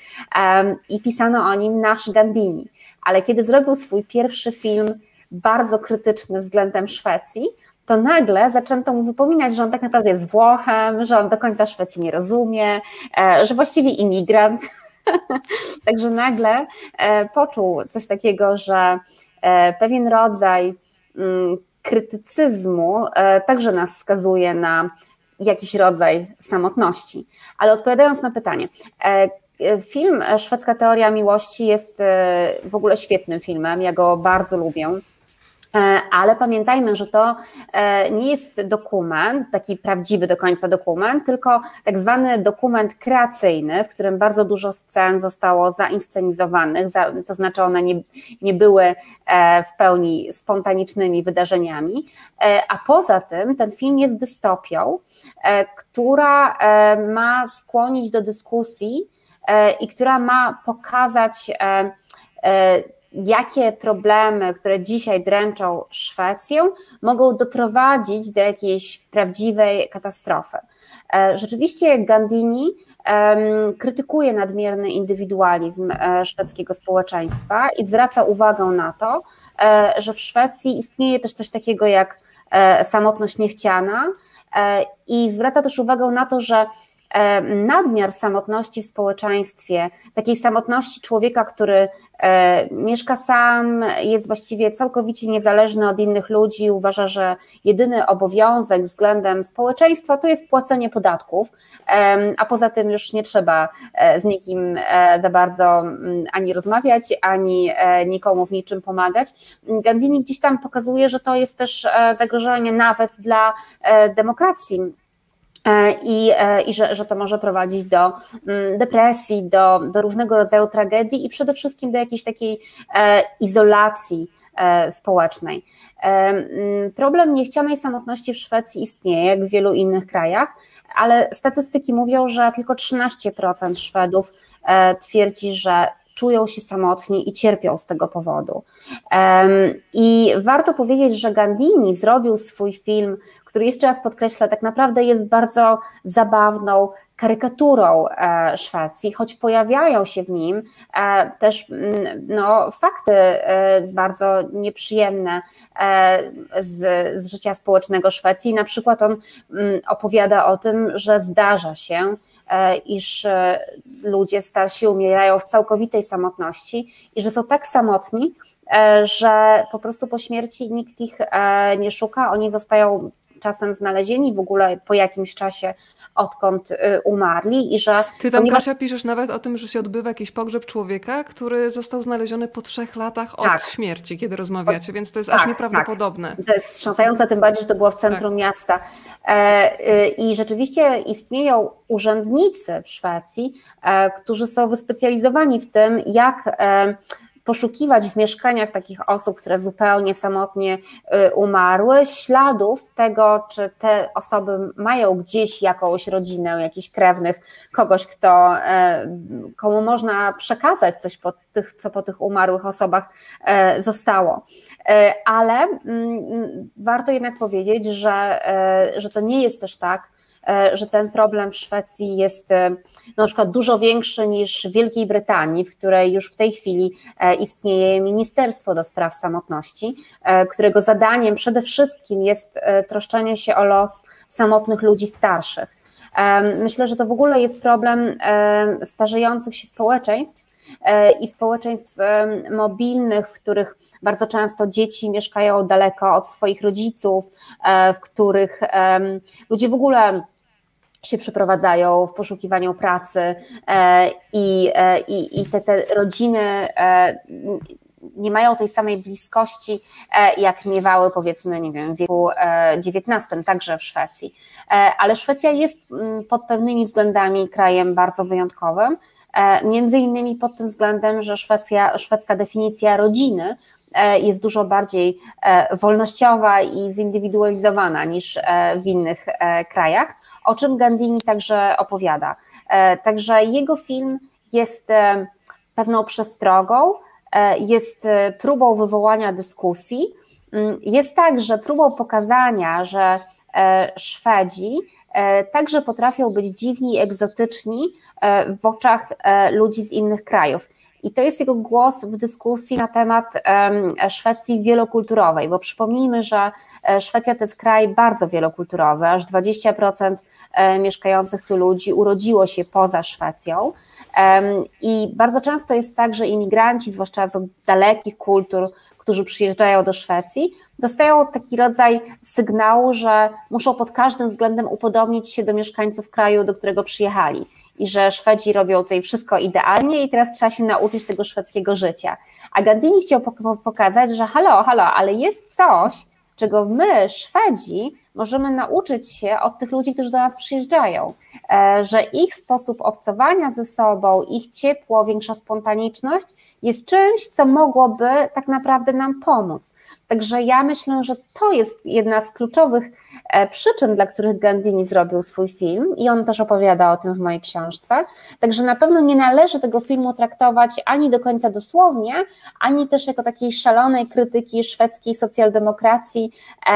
i pisano o nim nasz Gandini. Ale kiedy zrobił swój pierwszy film bardzo krytyczny względem Szwecji, to nagle zaczęto mu wypominać, że on tak naprawdę jest Włochem, że on do końca Szwecji nie rozumie, że właściwie imigrant. Także nagle poczuł coś takiego, że pewien rodzaj krytycyzmu także nas skazuje na jakiś rodzaj samotności. Ale odpowiadając na pytanie, film Szwedzka teoria miłości jest w ogóle świetnym filmem, ja go bardzo lubię. Ale pamiętajmy, że to nie jest dokument, taki prawdziwy do końca dokument, tylko tak zwany dokument kreacyjny, w którym bardzo dużo scen zostało zainscenizowanych, to znaczy one nie były w pełni spontanicznymi wydarzeniami, a poza tym ten film jest dystopią, która ma skłonić do dyskusji i która ma pokazać jakie problemy, które dzisiaj dręczą Szwecję, mogą doprowadzić do jakiejś prawdziwej katastrofy. Rzeczywiście Gandini krytykuje nadmierny indywidualizm szwedzkiego społeczeństwa i zwraca uwagę na to, że w Szwecji istnieje też coś takiego jak samotność niechciana i zwraca też uwagę na to, że nadmiar samotności w społeczeństwie, takiej samotności człowieka, który mieszka sam, jest właściwie całkowicie niezależny od innych ludzi, uważa, że jedyny obowiązek względem społeczeństwa to jest płacenie podatków, a poza tym już nie trzeba z nikim za bardzo ani rozmawiać, ani nikomu w niczym pomagać. Gandini gdzieś tam pokazuje, że to jest też zagrożenie nawet dla demokracji, i że to może prowadzić do depresji, do różnego rodzaju tragedii i przede wszystkim do jakiejś takiej izolacji społecznej. Problem niechcianej samotności w Szwecji istnieje, jak w wielu innych krajach, ale statystyki mówią, że tylko 13% Szwedów twierdzi, że czują się samotni i cierpią z tego powodu. I warto powiedzieć, że Gandini zrobił swój film, który jeszcze raz podkreślę, tak naprawdę jest bardzo zabawną karykaturą Szwecji, choć pojawiają się w nim też fakty bardzo nieprzyjemne z życia społecznego Szwecji. Na przykład on opowiada o tym, że zdarza się, iż ludzie starsi umierają w całkowitej samotności i że są tak samotni, że po prostu po śmierci nikt ich nie szuka, oni zostają czasem znalezieni w ogóle po jakimś czasie, odkąd umarli i że... Ty tam, Kasia, piszesz nawet o tym, że się odbywa jakiś pogrzeb człowieka, który został znaleziony po 3 latach od śmierci, kiedy rozmawiacie, więc to jest aż nieprawdopodobne. To jest wstrząsające, tym bardziej, że to było w centrum miasta. I rzeczywiście istnieją urzędnicy w Szwecji, którzy są wyspecjalizowani w tym, jak poszukiwać w mieszkaniach takich osób, które zupełnie samotnie umarły, śladów tego, czy te osoby mają gdzieś jakąś rodzinę, jakichś krewnych, kogoś, komu można przekazać coś co po tych umarłych osobach zostało. Ale warto jednak powiedzieć, że to nie jest też tak, że ten problem w Szwecji jest na przykład dużo większy niż w Wielkiej Brytanii, w której już w tej chwili istnieje Ministerstwo do Spraw Samotności, którego zadaniem przede wszystkim jest troszczenie się o los samotnych ludzi starszych. Myślę, że to w ogóle jest problem starzejących się społeczeństw i społeczeństw mobilnych, w których bardzo często dzieci mieszkają daleko od swoich rodziców, w których ludzie w ogóle się przeprowadzają w poszukiwaniu pracy i te rodziny nie mają tej samej bliskości, jak miewały, powiedzmy, nie wiem, w wieku XIX, także w Szwecji. Ale Szwecja jest pod pewnymi względami krajem bardzo wyjątkowym, między innymi pod tym względem, że szwedzka definicja rodziny jest dużo bardziej wolnościowa i zindywidualizowana niż w innych krajach, o czym Gandini także opowiada. Także jego film jest pewną przestrogą, jest próbą wywołania dyskusji, jest także próbą pokazania, że Szwedzi także potrafią być dziwni i egzotyczni w oczach ludzi z innych krajów. I to jest jego głos w dyskusji na temat Szwecji wielokulturowej, bo przypomnijmy, że Szwecja to jest kraj bardzo wielokulturowy, aż 20% mieszkających tu ludzi urodziło się poza Szwecją i bardzo często jest tak, że imigranci, zwłaszcza z dalekich kultur, którzy przyjeżdżają do Szwecji, dostają taki rodzaj sygnału, że muszą pod każdym względem upodobnić się do mieszkańców kraju, do którego przyjechali i że Szwedzi robią tutaj wszystko idealnie i teraz trzeba się nauczyć tego szwedzkiego życia. A Gandini chciał pokazać, że halo, ale jest coś, czego my, Szwedzi, możemy nauczyć się od tych ludzi, którzy do nas przyjeżdżają, że ich sposób obcowania ze sobą, ich ciepło, większa spontaniczność jest czymś, co mogłoby tak naprawdę nam pomóc. Także ja myślę, że to jest jedna z kluczowych przyczyn, dla których Gandini zrobił swój film i on też opowiada o tym w mojej książce. Także na pewno nie należy tego filmu traktować ani do końca dosłownie, ani też jako takiej szalonej krytyki szwedzkiej socjaldemokracji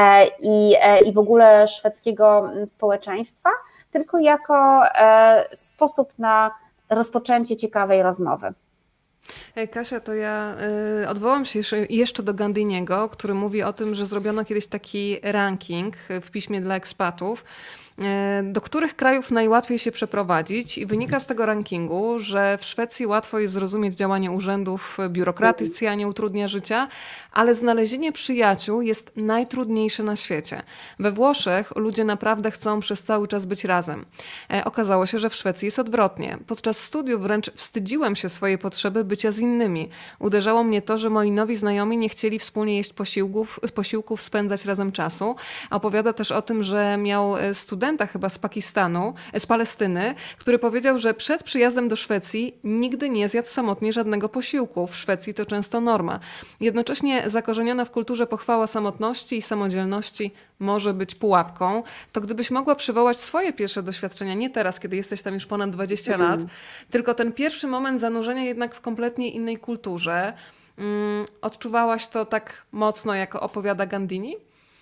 i w ogóle szwedzkiego społeczeństwa, tylko jako sposób na rozpoczęcie ciekawej rozmowy. Kasia, to ja odwołam się jeszcze do Gandiniego, który mówi o tym, że zrobiono kiedyś taki ranking w piśmie dla ekspatów, do których krajów najłatwiej się przeprowadzić i wynika z tego rankingu, że w Szwecji łatwo jest zrozumieć działanie urzędów, biurokratycja nie utrudnia życia, ale znalezienie przyjaciół jest najtrudniejsze na świecie. We Włoszech ludzie naprawdę chcą przez cały czas być razem. Okazało się, że w Szwecji jest odwrotnie. Podczas studiów wręcz wstydziłem się swojej potrzeby bycia z innymi. Uderzało mnie to, że moi nowi znajomi nie chcieli wspólnie jeść posiłków, spędzać razem czasu. Opowiada też o tym, że miał studenta chyba z Palestyny, który powiedział, że przed przyjazdem do Szwecji nigdy nie zjadł samotnie żadnego posiłku. W Szwecji to często norma. Jednocześnie zakorzeniona w kulturze pochwała samotności i samodzielności może być pułapką. To gdybyś mogła przywołać swoje pierwsze doświadczenia, nie teraz, kiedy jesteś tam już ponad 20 lat, tylko ten pierwszy moment zanurzenia jednak w kompletnie innej kulturze. Odczuwałaś to tak mocno, jak opowiada Gandini?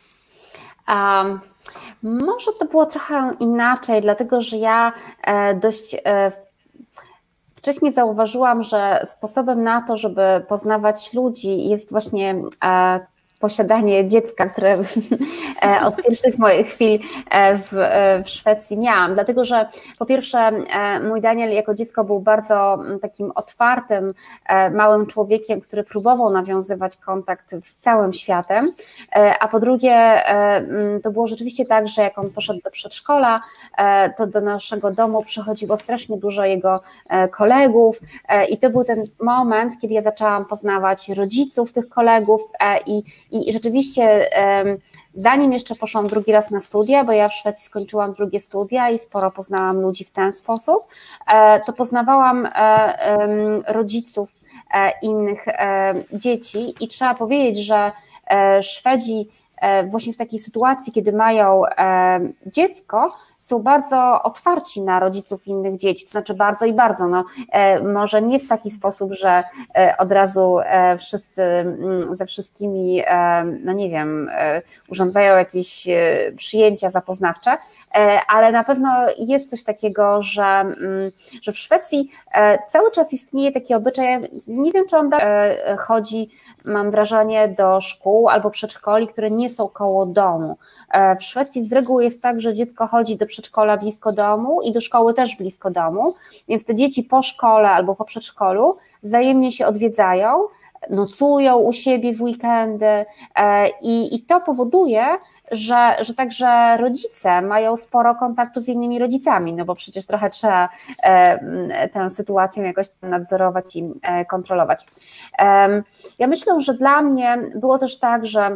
Może to było trochę inaczej, dlatego że ja dość wcześniej zauważyłam, że sposobem na to, żeby poznawać ludzi jest właśnie posiadanie dziecka, które od pierwszych moich chwil w Szwecji miałam, dlatego że po pierwsze mój Daniel jako dziecko był bardzo takim otwartym, małym człowiekiem, który próbował nawiązywać kontakt z całym światem, a po drugie to było rzeczywiście tak, że jak on poszedł do przedszkola, to do naszego domu przychodziło strasznie dużo jego kolegów i to był ten moment, kiedy ja zaczęłam poznawać rodziców tych kolegów i rzeczywiście zanim jeszcze poszłam drugi raz na studia, bo ja w Szwecji skończyłam drugie studia i sporo poznałam ludzi w ten sposób, to poznawałam rodziców innych dzieci i trzeba powiedzieć, że Szwedzi właśnie w takiej sytuacji, kiedy mają dziecko, są bardzo otwarci na rodziców innych dzieci, to znaczy bardzo i bardzo, no, może nie w taki sposób, że od razu wszyscy ze wszystkimi, no nie wiem, urządzają jakieś przyjęcia zapoznawcze, ale na pewno jest coś takiego, że w Szwecji cały czas istnieje taki obyczaj, nie wiem, czy on chodzi, mam wrażenie, do szkół albo przedszkoli, które nie są koło domu. W Szwecji z reguły jest tak, że dziecko chodzi do przedszkola blisko domu i do szkoły też blisko domu, więc te dzieci po szkole albo po przedszkolu wzajemnie się odwiedzają, nocują u siebie w weekendy i to powoduje, że także rodzice mają sporo kontaktu z innymi rodzicami, no bo przecież trochę trzeba tę sytuację jakoś nadzorować i kontrolować. Ja myślę, że dla mnie było też tak, że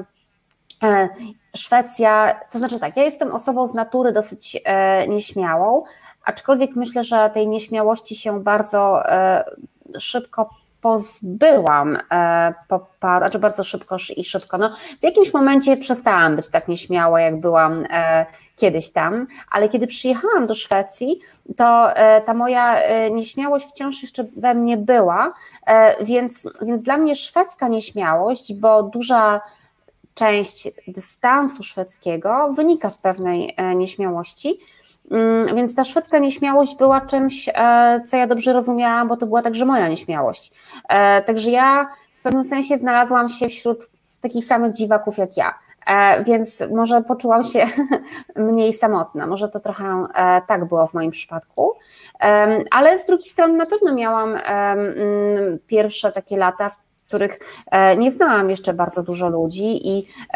Szwecja, to znaczy tak, ja jestem osobą z natury dosyć nieśmiałą, aczkolwiek myślę, że tej nieśmiałości się bardzo szybko pozbyłam, znaczy bardzo szybko i szybko. No, w jakimś momencie przestałam być tak nieśmiała, jak byłam kiedyś tam, ale kiedy przyjechałam do Szwecji, to ta moja nieśmiałość wciąż jeszcze we mnie była, więc dla mnie szwedzka nieśmiałość, bo duża część dystansu szwedzkiego wynika z pewnej nieśmiałości, więc ta szwedzka nieśmiałość była czymś, co ja dobrze rozumiałam, bo to była także moja nieśmiałość. Także ja w pewnym sensie znalazłam się wśród takich samych dziwaków jak ja, więc może poczułam się mniej samotna, może to trochę tak było w moim przypadku, ale z drugiej strony na pewno miałam pierwsze takie lata, w których nie znałam jeszcze bardzo dużo ludzi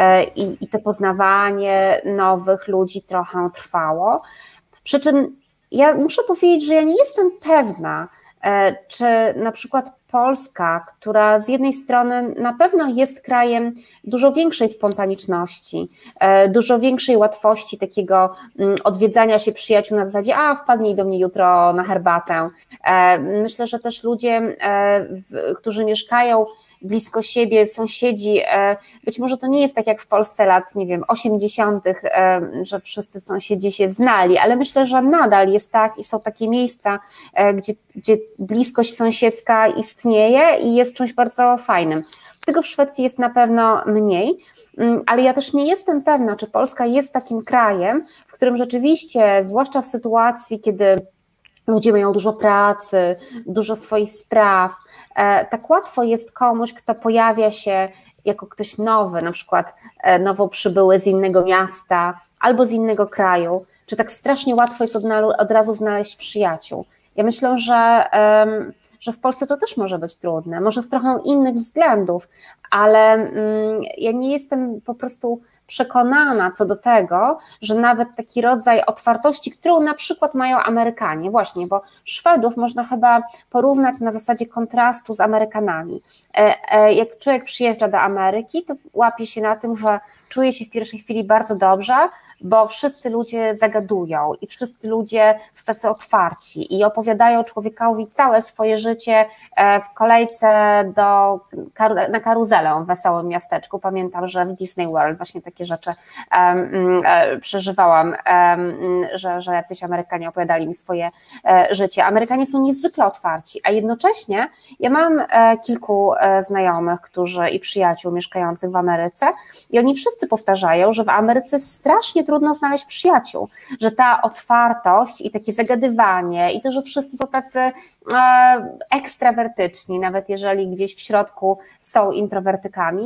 i to poznawanie nowych ludzi trochę trwało. Przy czym ja muszę powiedzieć, że ja nie jestem pewna, czy na przykład Polska, która z jednej strony na pewno jest krajem dużo większej spontaniczności, dużo większej łatwości takiego odwiedzania się przyjaciół na zasadzie, wpadnij do mnie jutro na herbatę. Myślę, że też ludzie, którzy mieszkają blisko siebie, sąsiedzi, być może to nie jest tak jak w Polsce lat, nie wiem, 80., że wszyscy sąsiedzi się znali, ale myślę, że nadal jest tak i są takie miejsca, gdzie bliskość sąsiedzka istnieje i jest czymś bardzo fajnym. Tego w Szwecji jest na pewno mniej, ale ja też nie jestem pewna, czy Polska jest takim krajem, w którym rzeczywiście, zwłaszcza w sytuacji, kiedy ludzie mają dużo pracy, dużo swoich spraw, tak łatwo jest komuś, kto pojawia się jako ktoś nowy, na przykład nowo przybyły z innego miasta albo z innego kraju, czy tak strasznie łatwo jest od razu znaleźć przyjaciół. Ja myślę, że w Polsce to też może być trudne, może z trochę innych względów, ale ja nie jestem po prostu przekonana co do tego, że nawet taki rodzaj otwartości, którą na przykład mają Amerykanie, właśnie, bo Szwedów można chyba porównać na zasadzie kontrastu z Amerykanami. Jak człowiek przyjeżdża do Ameryki, to łapie się na tym, że czuje się w pierwszej chwili bardzo dobrze, bo wszyscy ludzie zagadują i wszyscy ludzie są tacy otwarci i opowiadają człowiekowi całe swoje życie w kolejce na karuzelę w wesołym miasteczku. Pamiętam, że w Disney World właśnie takie rzeczy przeżywałam, że jacyś Amerykanie opowiadali mi swoje życie. Amerykanie są niezwykle otwarci, a jednocześnie ja mam kilku znajomych, i przyjaciół mieszkających w Ameryce i oni wszyscy powtarzają, że w Ameryce jest strasznie trudno znaleźć przyjaciół, że ta otwartość i takie zagadywanie i to, że wszyscy są tacy ekstrawertyczni, nawet jeżeli gdzieś w środku są introwertykami,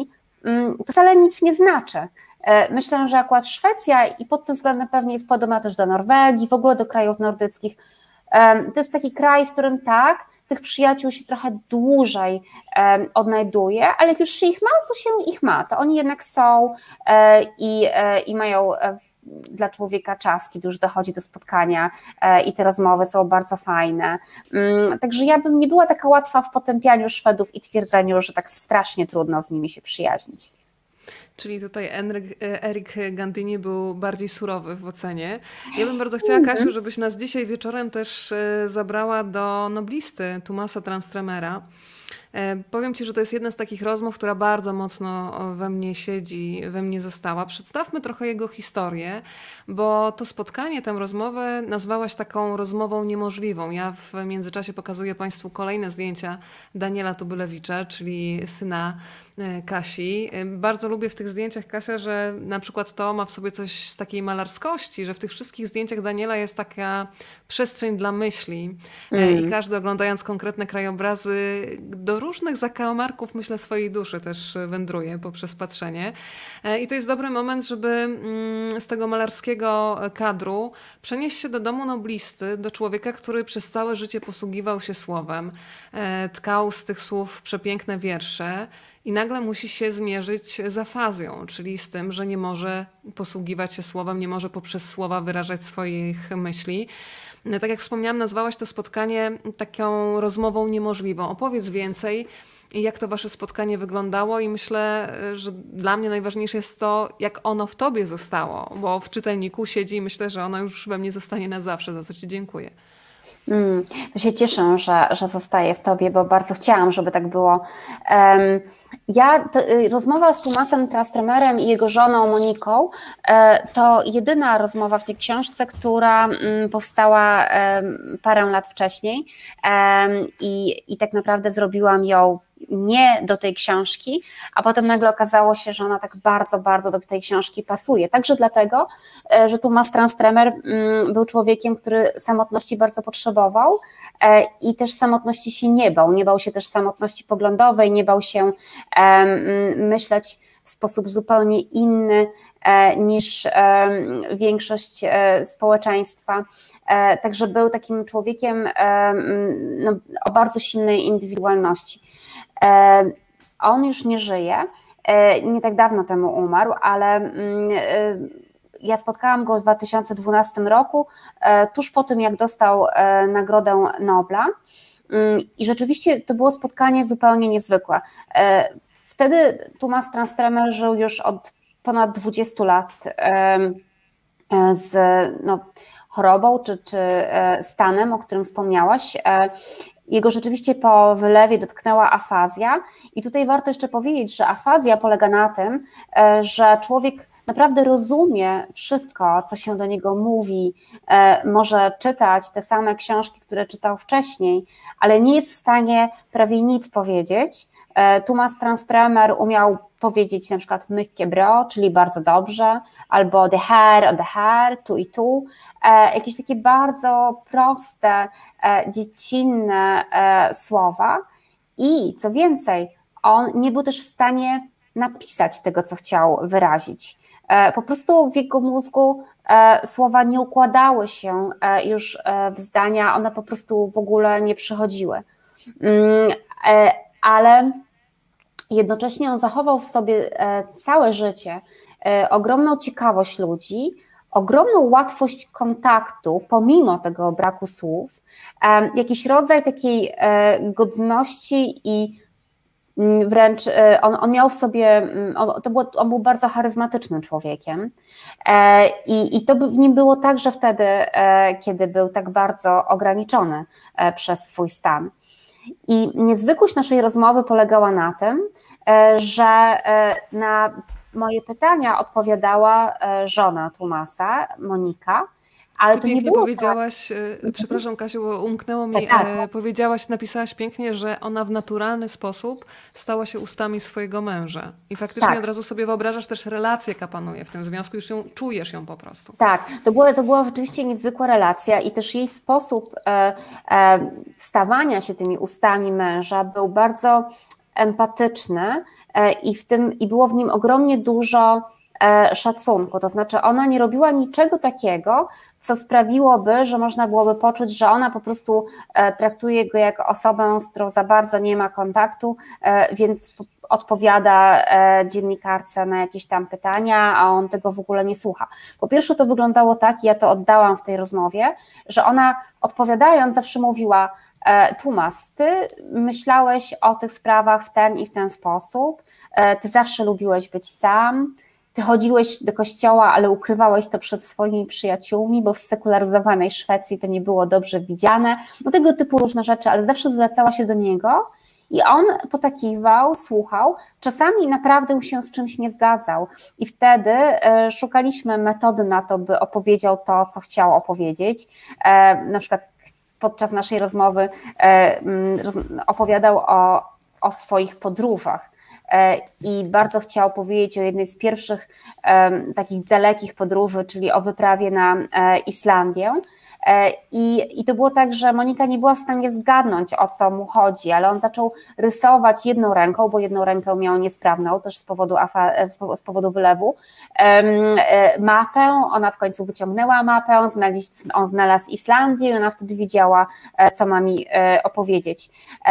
to wcale nic nie znaczy. Myślę, że akurat Szwecja i pod tym względem pewnie jest podobna też do Norwegii, w ogóle do krajów nordyckich. To jest taki kraj, w którym tak, tych przyjaciół się trochę dłużej odnajduje, ale jak już się ich ma, to się ich ma. To oni jednak są i mają dla człowieka czas, kiedy już dochodzi do spotkania i te rozmowy są bardzo fajne. Także ja bym nie była taka łatwa w potępianiu Szwedów i twierdzeniu, że tak strasznie trudno z nimi się przyjaźnić. Czyli tutaj Erik Gandini był bardziej surowy w ocenie. Ja bym bardzo chciała, Kasiu, żebyś nas dzisiaj wieczorem też zabrała do noblisty Thomasa Tranströmera. Powiem Ci, że to jest jedna z takich rozmów, która bardzo mocno we mnie siedzi, we mnie została. Przedstawmy trochę jego historię, bo to spotkanie, tę rozmowę nazwałaś taką rozmową niemożliwą. Ja w międzyczasie pokazuję Państwu kolejne zdjęcia Daniela Tubylewicza, czyli syna Kasi. Bardzo lubię w tych zdjęciach, Kasia, że na przykład to ma w sobie coś z takiej malarskości, że w tych wszystkich zdjęciach Daniela jest taka przestrzeń dla myśli i każdy, oglądając konkretne krajobrazy, do różnych zakamarków, myślę, swojej duszy też wędruje poprzez patrzenie. I to jest dobry moment, żeby z tego malarskiego kadru przenieść się do domu noblisty, do człowieka, który przez całe życie posługiwał się słowem, tkał z tych słów przepiękne wiersze i nagle musi się zmierzyć z afazją, czyli z tym, że nie może posługiwać się słowem, nie może poprzez słowa wyrażać swoich myśli. Tak jak wspomniałam, nazwałaś to spotkanie taką rozmową niemożliwą. Opowiedz więcej, jak to wasze spotkanie wyglądało i myślę, że dla mnie najważniejsze jest to, jak ono w tobie zostało, bo w czytelniku siedzi i myślę, że ono już we mnie zostanie na zawsze, za co ci dziękuję. To się cieszę, że zostaje w tobie, bo bardzo chciałam, żeby tak było. Rozmowa z Thomasem Tranströmerem i jego żoną Moniką to jedyna rozmowa w tej książce, która powstała parę lat wcześniej i tak naprawdę zrobiłam ją nie do tej książki, a potem nagle okazało się, że ona tak bardzo, bardzo do tej książki pasuje. Także dlatego, że Thomas Tranströmer był człowiekiem, który samotności bardzo potrzebował i też samotności się nie bał. Nie bał się też samotności poglądowej, nie bał się myśleć w sposób zupełnie inny niż większość społeczeństwa. Także był takim człowiekiem o bardzo silnej indywidualności. On już nie żyje, nie tak dawno temu umarł, ale ja spotkałam go w 2012 roku, tuż po tym, jak dostał Nagrodę Nobla i rzeczywiście to było spotkanie zupełnie niezwykłe. Wtedy Thomas Tranströmer żył już od ponad 20 lat z chorobą czy stanem, o którym wspomniałaś. Jego rzeczywiście po wylewie dotknęła afazja i tutaj warto jeszcze powiedzieć, że afazja polega na tym, że człowiek naprawdę rozumie wszystko, co się do niego mówi, może czytać te same książki, które czytał wcześniej, ale nie jest w stanie prawie nic powiedzieć. Thomas Tranströmer umiał powiedzieć na przykład mycket bra, czyli bardzo dobrze, albo det här, tu i tu. Jakieś takie bardzo proste, dziecinne słowa i co więcej, on nie był też w stanie napisać tego, co chciał wyrazić. Po prostu w jego mózgu słowa nie układały się już w zdania, one po prostu w ogóle nie przychodziły. Ale jednocześnie on zachował w sobie całe życie ogromną ciekawość ludzi, ogromną łatwość kontaktu, pomimo tego braku słów, jakiś rodzaj takiej godności i wręcz on miał w sobie, on był bardzo charyzmatycznym człowiekiem i to w nim było także wtedy, kiedy był tak bardzo ograniczony przez swój stan. I niezwykłość naszej rozmowy polegała na tym, że na moje pytania odpowiadała żona Thomasa, Monika, ale to nie było powiedziałaś, tak. Przepraszam Kasiu, bo umknęło mi, tak. Powiedziałaś, napisałaś pięknie, że ona w naturalny sposób stała się ustami swojego męża. I faktycznie tak. Od razu sobie wyobrażasz też relację, jaka panuje w tym związku, już czujesz ją po prostu. Tak, to była rzeczywiście niezwykła relacja i też jej sposób stawania się tymi ustami męża był bardzo empatyczny i było w nim ogromnie dużo szacunku, to znaczy ona nie robiła niczego takiego, co sprawiłoby, że można byłoby poczuć, że ona po prostu traktuje go jako osobę, z którą za bardzo nie ma kontaktu, więc odpowiada dziennikarce na jakieś tam pytania, a on tego w ogóle nie słucha. Po pierwsze to wyglądało tak, ja to oddałam w tej rozmowie, że ona odpowiadając zawsze mówiła: Tumas, ty myślałeś o tych sprawach w ten i w ten sposób, ty zawsze lubiłeś być sam, ty chodziłeś do kościoła, ale ukrywałeś to przed swoimi przyjaciółmi, bo w sekularyzowanej Szwecji to nie było dobrze widziane, no tego typu różne rzeczy, ale zawsze zwracała się do niego i on potakiwał, słuchał, czasami naprawdę się z czymś nie zgadzał i wtedy szukaliśmy metody na to, by opowiedział to, co chciał opowiedzieć, na przykład podczas naszej rozmowy opowiadał o swoich podróżach i bardzo chciał powiedzieć o jednej z pierwszych takich dalekich podróży, czyli o wyprawie na Islandię. I to było tak, że Monika nie była w stanie zgadnąć, o co mu chodzi, ale on zaczął rysować jedną ręką, bo jedną rękę miał niesprawną, też z powodu wylewu, mapę, ona w końcu wyciągnęła mapę, on znalazł Islandię i ona wtedy wiedziała, co ma mi opowiedzieć.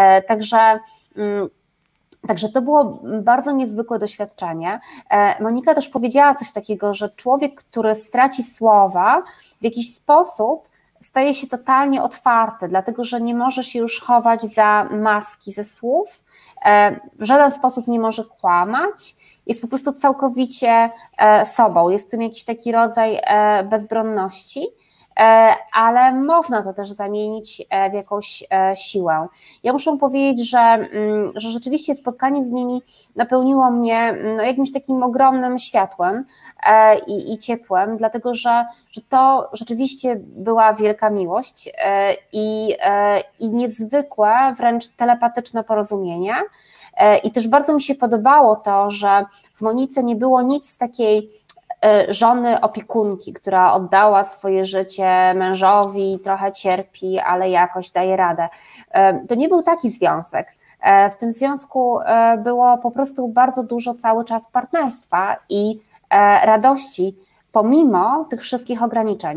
Także to było bardzo niezwykłe doświadczenie. Monika też powiedziała coś takiego, że człowiek, który straci słowa, w jakiś sposób staje się totalnie otwarty, dlatego że nie może się już chować za maski ze słów, w żaden sposób nie może kłamać, jest po prostu całkowicie sobą, jest w tym jakiś taki rodzaj bezbronności, ale można to też zamienić w jakąś siłę. Ja muszę powiedzieć, że rzeczywiście spotkanie z nimi napełniło mnie jakimś takim ogromnym światłem i ciepłem, dlatego że to rzeczywiście była wielka miłość i niezwykłe, wręcz telepatyczne porozumienie. I też bardzo mi się podobało to, że w Monice nie było nic z takiej żony opiekunki, która oddała swoje życie mężowi, trochę cierpi, ale jakoś daje radę. To nie był taki związek. W tym związku było po prostu bardzo dużo cały czas partnerstwa i radości, pomimo tych wszystkich ograniczeń.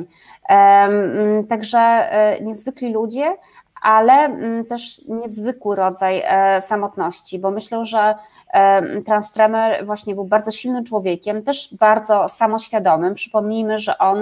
Także niezwykli ludzie, ale też niezwykły rodzaj samotności, bo myślę, że Trans Tremer właśnie był bardzo silnym człowiekiem, też bardzo samoświadomym. Przypomnijmy, że on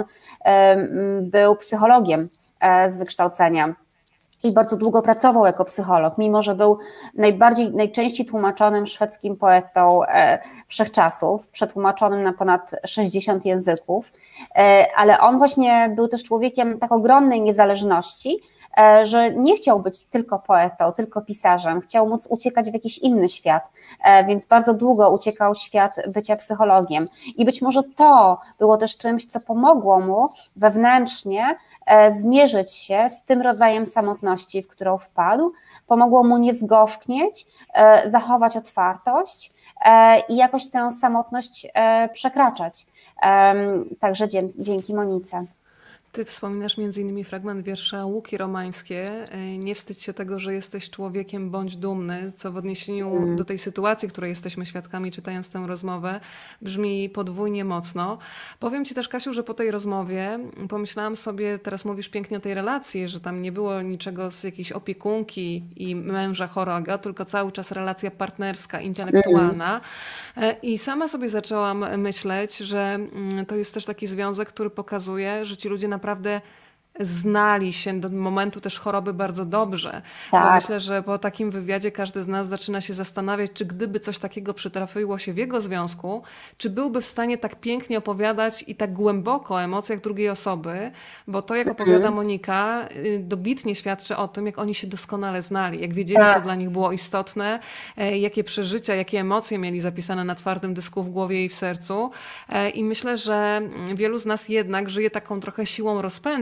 był psychologiem z wykształcenia i bardzo długo pracował jako psycholog, mimo że był najczęściej tłumaczonym szwedzkim poetą wszechczasów, przetłumaczonym na ponad 60 języków, ale on właśnie był też człowiekiem tak ogromnej niezależności, że nie chciał być tylko poetą, tylko pisarzem, chciał móc uciekać w jakiś inny świat, więc bardzo długo uciekał w świat bycia psychologiem i być może to było też czymś, co pomogło mu wewnętrznie zmierzyć się z tym rodzajem samotności, w którą wpadł, pomogło mu nie zgorzknieć, zachować otwartość i jakoś tę samotność przekraczać. Także dzięki Monice. Ty wspominasz m.in. fragment wiersza Łuki Romańskie. Nie wstydź się tego, że jesteś człowiekiem, bądź dumny, co w odniesieniu do tej sytuacji, której jesteśmy świadkami, czytając tę rozmowę, brzmi podwójnie mocno. Powiem ci też, Kasiu, że po tej rozmowie pomyślałam sobie, teraz mówisz pięknie o tej relacji, że tam nie było niczego z jakiejś opiekunki i męża chorego, tylko cały czas relacja partnerska, intelektualna. I sama sobie zaczęłam myśleć, że to jest też taki związek, który pokazuje, że ci ludzie naprawdę znali się do momentu też choroby bardzo dobrze. Tak. Bo myślę, że po takim wywiadzie każdy z nas zaczyna się zastanawiać, czy gdyby coś takiego przytrafiło się w jego związku, czy byłby w stanie tak pięknie opowiadać i tak głęboko o emocjach drugiej osoby, bo to, jak opowiada Monika, dobitnie świadczy o tym, jak oni się doskonale znali, jak wiedzieli, co dla nich było istotne, jakie przeżycia, jakie emocje mieli zapisane na twardym dysku w głowie i w sercu. I myślę, że wielu z nas jednak żyje taką trochę siłą rozpędu,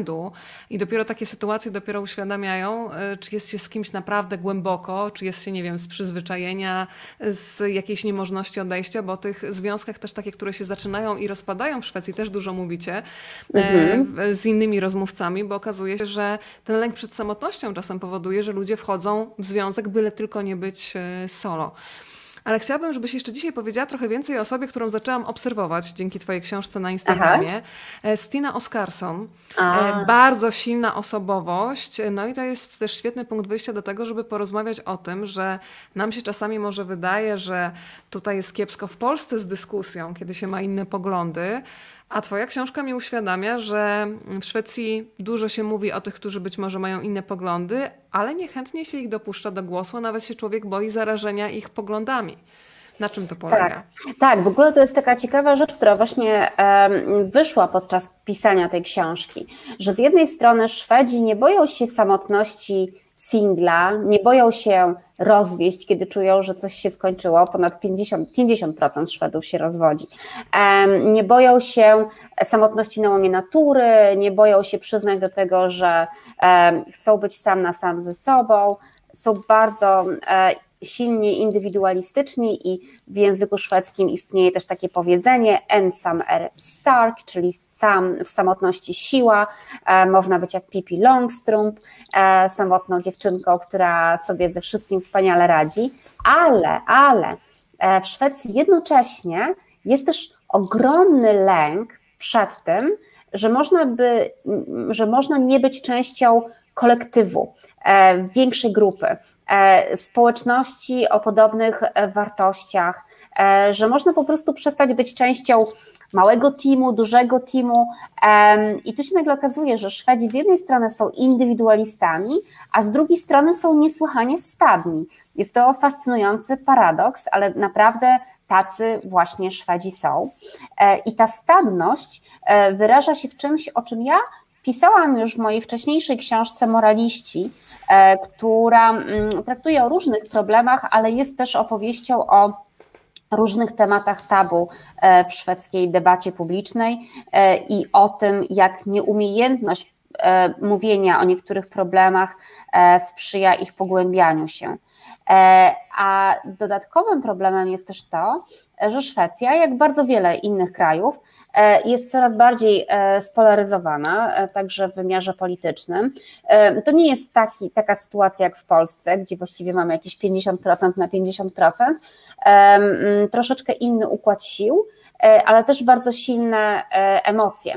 i dopiero takie sytuacje dopiero uświadamiają, czy jest się z kimś naprawdę głęboko, czy jest się, nie wiem, z przyzwyczajenia, z jakiejś niemożności odejścia, bo o tych związkach też takie, które się zaczynają i rozpadają w Szwecji, też dużo mówicie z innymi rozmówcami, bo okazuje się, że ten lęk przed samotnością czasem powoduje, że ludzie wchodzą w związek, byle tylko nie być solo. Ale chciałabym, żebyś jeszcze dzisiaj powiedziała trochę więcej o osobie, którą zaczęłam obserwować dzięki twojej książce na Instagramie. Stina Oskarsson. Bardzo silna osobowość. No i to jest też świetny punkt wyjścia do tego, żeby porozmawiać o tym, że nam się czasami może wydaje, że tutaj jest kiepsko w Polsce z dyskusją, kiedy się ma inne poglądy. A twoja książka mi uświadamia, że w Szwecji dużo się mówi o tych, którzy być może mają inne poglądy, ale niechętnie się ich dopuszcza do głosu, a nawet się człowiek boi zarażenia ich poglądami. Na czym to polega? Tak, w ogóle to jest taka ciekawa rzecz, która właśnie wyszła podczas pisania tej książki, że z jednej strony Szwedzi nie boją się samotności singla, nie boją się rozwieść, kiedy czują, że coś się skończyło. Ponad 50% Szwedów się rozwodzi. Nie boją się samotności na łonie natury, nie boją się przyznać do tego, że chcą być sam na sam ze sobą. Są bardzo silnie indywidualistyczni i w języku szwedzkim istnieje też takie powiedzenie ensam är stark, czyli sam w samotności siła. Można być jak Pippi Longstrump, samotną dziewczynką, która sobie ze wszystkim wspaniale radzi, ale w Szwecji jednocześnie jest też ogromny lęk przed tym, że można nie być częścią kolektywu, większej grupy, społeczności o podobnych wartościach, że można po prostu przestać być częścią małego teamu, dużego teamu i tu się nagle okazuje, że Szwedzi z jednej strony są indywidualistami, a z drugiej strony są niesłychanie stadni. Jest to fascynujący paradoks, ale naprawdę tacy właśnie Szwedzi są. I ta stadność wyraża się w czymś, o czym ja pisałam już w mojej wcześniejszej książce Moraliści, która traktuje o różnych problemach, ale jest też opowieścią o różnych tematach tabu w szwedzkiej debacie publicznej i o tym, jak nieumiejętność mówienia o niektórych problemach sprzyja ich pogłębianiu się. A dodatkowym problemem jest też to, że Szwecja, jak bardzo wiele innych krajów, jest coraz bardziej spolaryzowana, także w wymiarze politycznym. To nie jest taka sytuacja jak w Polsce, gdzie właściwie mamy jakieś 50% na 50%, troszeczkę inny układ sił, ale też bardzo silne emocje.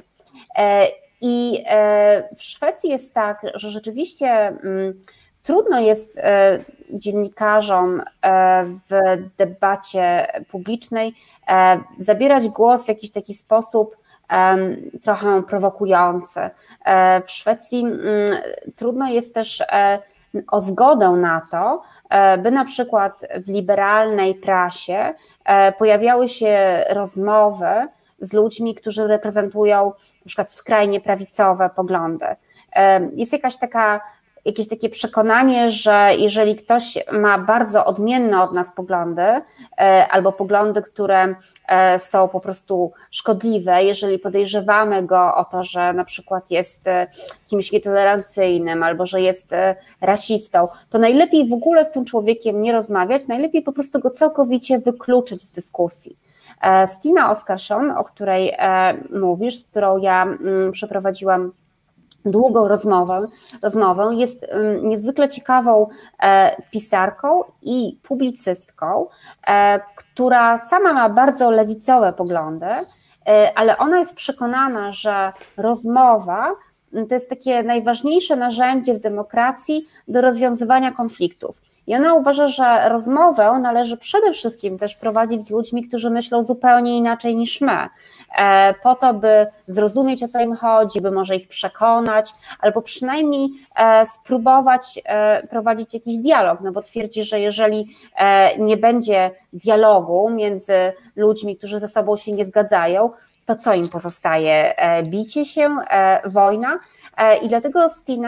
I w Szwecji jest tak, że rzeczywiście trudno jest dziennikarzom w debacie publicznej zabierać głos w jakiś taki sposób trochę prowokujący. W Szwecji trudno jest też o zgodę na to, by na przykład w liberalnej prasie pojawiały się rozmowy z ludźmi, którzy reprezentują na przykład skrajnie prawicowe poglądy. Jest jakieś takie przekonanie, że jeżeli ktoś ma bardzo odmienne od nas poglądy albo poglądy, które są po prostu szkodliwe, jeżeli podejrzewamy go o to, że na przykład jest kimś nietolerancyjnym albo że jest rasistą, to najlepiej w ogóle z tym człowiekiem nie rozmawiać, najlepiej po prostu go całkowicie wykluczyć z dyskusji. Stina Oskarsson, o której mówisz, z którą ja przeprowadziłam długą rozmowę, jest niezwykle ciekawą pisarką i publicystką, która sama ma bardzo lewicowe poglądy, ale ona jest przekonana, że rozmowa to jest takie najważniejsze narzędzie w demokracji do rozwiązywania konfliktów. I ona uważa, że rozmowę należy przede wszystkim też prowadzić z ludźmi, którzy myślą zupełnie inaczej niż my, po to, by zrozumieć, o co im chodzi, by może ich przekonać, albo przynajmniej spróbować prowadzić jakiś dialog, no bo twierdzi, że jeżeli nie będzie dialogu między ludźmi, którzy ze sobą się nie zgadzają, to co im pozostaje? Bicie się, wojna. I dlatego Stina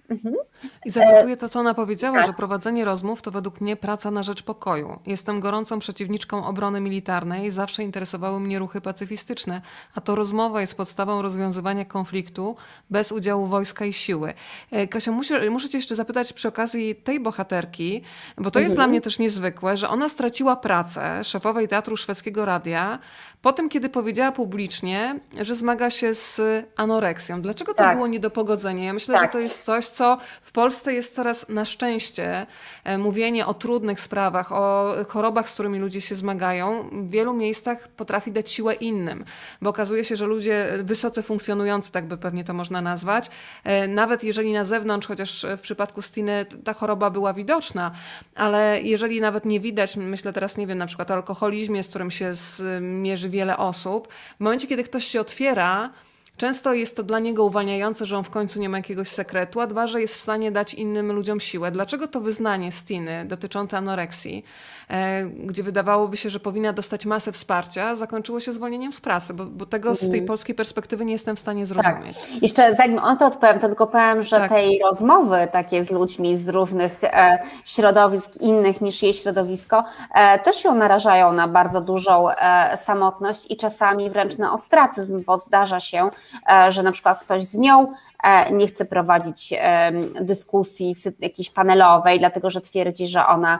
I zacytuję to, co ona powiedziała, że prowadzenie rozmów to według mnie praca na rzecz pokoju. Jestem gorącą przeciwniczką obrony militarnej, zawsze interesowały mnie ruchy pacyfistyczne, a to rozmowa jest podstawą rozwiązywania konfliktu bez udziału wojska i siły. Kasia, muszę cię jeszcze zapytać przy okazji tej bohaterki, bo to jest dla mnie też niezwykłe, że ona straciła pracę szefowej Teatru Szwedzkiego Radia po tym, kiedy powiedziała publicznie, że zmaga się z anoreksją. Dlaczego to było nie do pogodzenia? Ja myślę, że to jest coś, co w Polsce jest coraz na szczęście mówienie o trudnych sprawach, o chorobach, z którymi ludzie się zmagają, w wielu miejscach potrafi dać siłę innym, bo okazuje się, że ludzie wysoce funkcjonujący, tak by pewnie to można nazwać, nawet jeżeli na zewnątrz, chociaż w przypadku Stiny ta choroba była widoczna, ale jeżeli nawet nie widać, myślę teraz, nie wiem, na przykład o alkoholizmie, z którym się mierzy wiele osób, w momencie, kiedy ktoś się otwiera, często jest to dla niego uwalniające, że on w końcu nie ma jakiegoś sekretu, a dwa, że jest w stanie dać innym ludziom siłę. Dlaczego to wyznanie Stiny dotyczące anoreksji, gdzie wydawałoby się, że powinna dostać masę wsparcia, zakończyło się zwolnieniem z pracy? Bo tego z tej polskiej perspektywy nie jestem w stanie zrozumieć. Jeszcze zanim o to odpowiem, to tylko powiem, że tej rozmowy takie z ludźmi z różnych środowisk innych niż jej środowisko też ją narażają na bardzo dużą samotność i czasami wręcz na ostracyzm, bo zdarza się, że na przykład ktoś z nią nie chce prowadzić dyskusji jakiejś panelowej, dlatego że twierdzi, że ona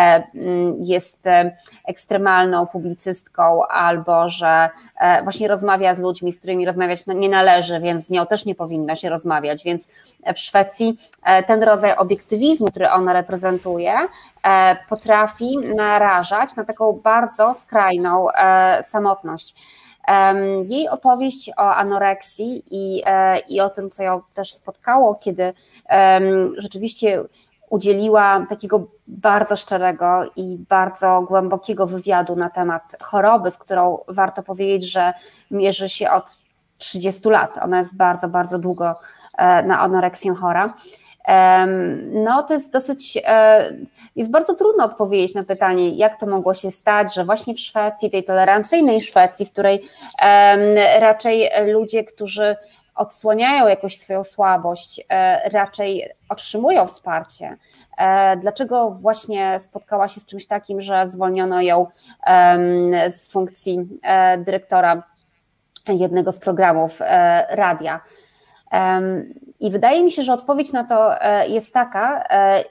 jest ekstremalną publicystką albo że właśnie rozmawia z ludźmi, z którymi rozmawiać nie należy, więc z nią też nie powinno się rozmawiać, więc w Szwecji ten rodzaj obiektywizmu, który ona reprezentuje, potrafi narażać na taką bardzo skrajną samotność. Jej opowieść o anoreksji i o tym, co ją też spotkało, kiedy rzeczywiście udzieliła takiego bardzo szczerego i bardzo głębokiego wywiadu na temat choroby, z którą warto powiedzieć, że mierzy się od 30 lat. Ona jest bardzo, bardzo długo na anoreksję chora. No to jest bardzo trudno odpowiedzieć na pytanie, jak to mogło się stać, że właśnie w Szwecji, tej tolerancyjnej Szwecji, w której raczej ludzie, którzy odsłaniają jakoś swoją słabość, raczej otrzymują wsparcie. Dlaczego właśnie spotkała się z czymś takim, że zwolniono ją z funkcji dyrektora jednego z programów radia? I wydaje mi się, że odpowiedź na to jest taka,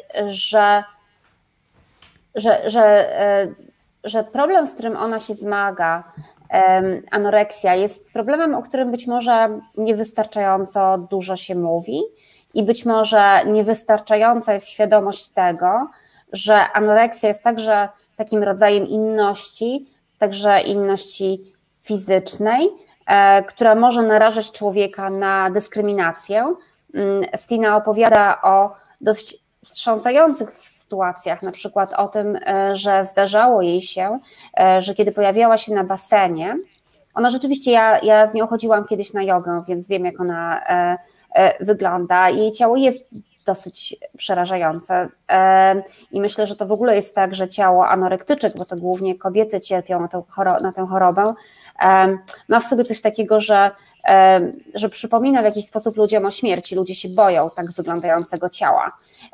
że problem, z którym ona się zmaga, anoreksja, jest problemem, o którym być może niewystarczająco dużo się mówi i być może niewystarczająca jest świadomość tego, że anoreksja jest także takim rodzajem inności, także inności fizycznej, która może narażać człowieka na dyskryminację. Stina opowiada o dość wstrząsających sytuacjach, na przykład o tym, że zdarzało jej się, że kiedy pojawiała się na basenie, ona rzeczywiście, ja z nią chodziłam kiedyś na jogę, więc wiem, jak ona wygląda. Jej ciało jest dosyć przerażające i myślę, że to w ogóle jest tak, że ciało anorektyczek, bo to głównie kobiety cierpią na tę chorobę, ma w sobie coś takiego, że przypomina w jakiś sposób ludziom o śmierci, ludzie się boją tak wyglądającego ciała.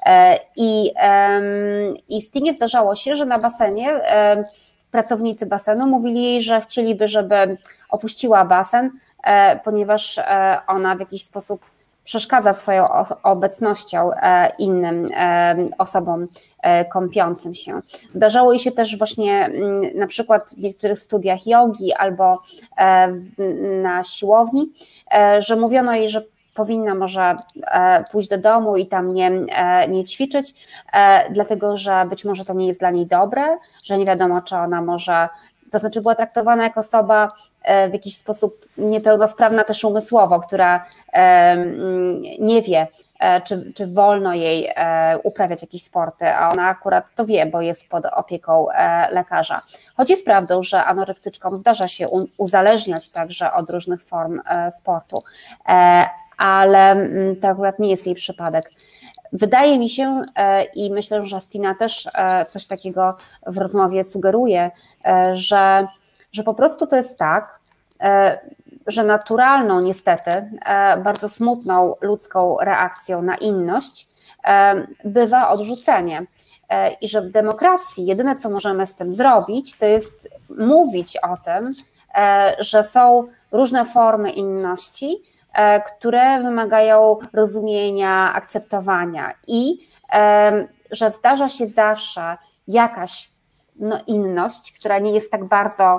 I Stinie zdarzało się, że na basenie pracownicy basenu mówili jej, że chcieliby, żeby opuściła basen, ponieważ ona w jakiś sposób przeszkadza swoją obecnością innym osobom kąpiącym się. Zdarzało jej się też właśnie na przykład w niektórych studiach jogi albo na siłowni, że mówiono jej, że powinna może pójść do domu i tam nie ćwiczyć, dlatego że być może to nie jest dla niej dobre, że nie wiadomo, czy ona może, to znaczy była traktowana jako osoba w jakiś sposób niepełnosprawna też umysłowo, która nie wie, czy wolno jej uprawiać jakieś sporty, a ona akurat to wie, bo jest pod opieką lekarza. Choć jest prawdą, że anorektyczkom zdarza się uzależniać także od różnych form sportu, ale to akurat nie jest jej przypadek. Wydaje mi się i myślę, że Stina też coś takiego w rozmowie sugeruje, że po prostu to jest tak, że naturalną niestety, bardzo smutną ludzką reakcją na inność bywa odrzucenie. I że w demokracji jedyne, co możemy z tym zrobić, to jest mówić o tym, że są różne formy inności, które wymagają rozumienia, akceptowania i że zdarza się zawsze jakaś inność, która nie jest tak bardzo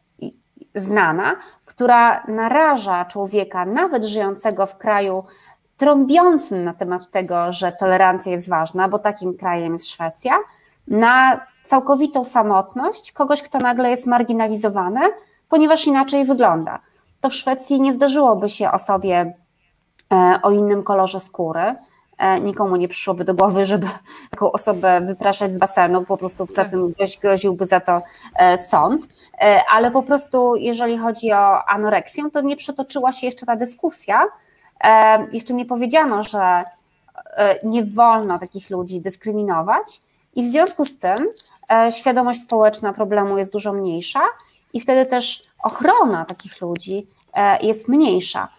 znana, która naraża człowieka, nawet żyjącego w kraju trąbiącym na temat tego, że tolerancja jest ważna, bo takim krajem jest Szwecja, na całkowitą samotność kogoś, kto nagle jest marginalizowany, ponieważ inaczej wygląda. To w Szwecji nie zdarzyłoby się osobie o innym kolorze skóry. Nikomu nie przyszłoby do głowy, żeby taką osobę wypraszać z basenu, po prostu za tym groziłby za to sąd, ale po prostu jeżeli chodzi o anoreksję, to nie przetoczyła się jeszcze ta dyskusja, jeszcze nie powiedziano, że nie wolno takich ludzi dyskryminować i w związku z tym świadomość społeczna problemu jest dużo mniejsza i wtedy też ochrona takich ludzi jest mniejsza.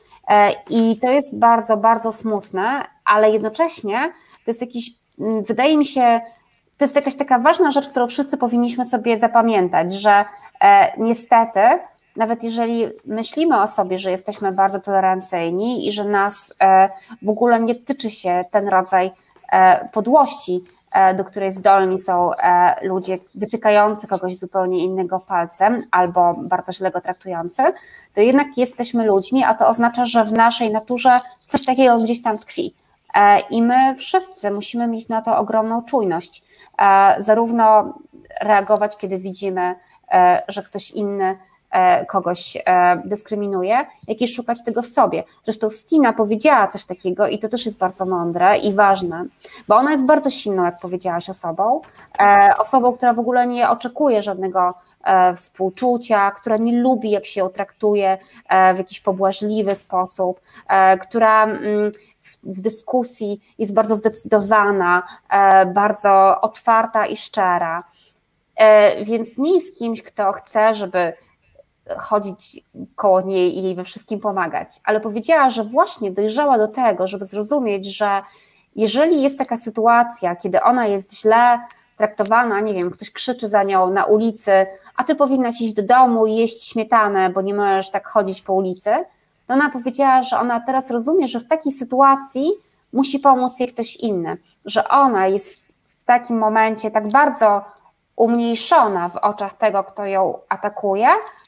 I to jest bardzo, bardzo smutne, ale jednocześnie to jest jakiś, wydaje mi się, to jest jakaś taka ważna rzecz, którą wszyscy powinniśmy sobie zapamiętać, że niestety, nawet jeżeli myślimy o sobie, że jesteśmy bardzo tolerancyjni i że nas w ogóle nie tyczy się ten rodzaj podłości, do której zdolni są ludzie wytykający kogoś zupełnie innego palcem albo bardzo źle go traktujący, to jednak jesteśmy ludźmi, a to oznacza, że w naszej naturze coś takiego gdzieś tam tkwi. I my wszyscy musimy mieć na to ogromną czujność, zarówno reagować, kiedy widzimy, że ktoś inny kogoś dyskryminuje, jak i szukać tego w sobie. Zresztą Stina powiedziała coś takiego i to też jest bardzo mądre i ważne, bo ona jest bardzo silną, jak powiedziałaś, osobą, która w ogóle nie oczekuje żadnego współczucia, która nie lubi, jak się ją traktuje w jakiś pobłażliwy sposób, która w dyskusji jest bardzo zdecydowana, bardzo otwarta i szczera, więc nie jest kimś, kto chce, żeby chodzić koło niej i jej we wszystkim pomagać, ale powiedziała, że właśnie dojrzała do tego, żeby zrozumieć, że jeżeli jest taka sytuacja, kiedy ona jest źle traktowana, nie wiem, ktoś krzyczy za nią na ulicy, a ty powinnaś iść do domu i jeść śmietanę, bo nie możesz tak chodzić po ulicy, to ona powiedziała, że ona teraz rozumie, że w takiej sytuacji musi pomóc jej ktoś inny, że ona jest w takim momencie tak bardzo umniejszona w oczach tego, kto ją atakuje,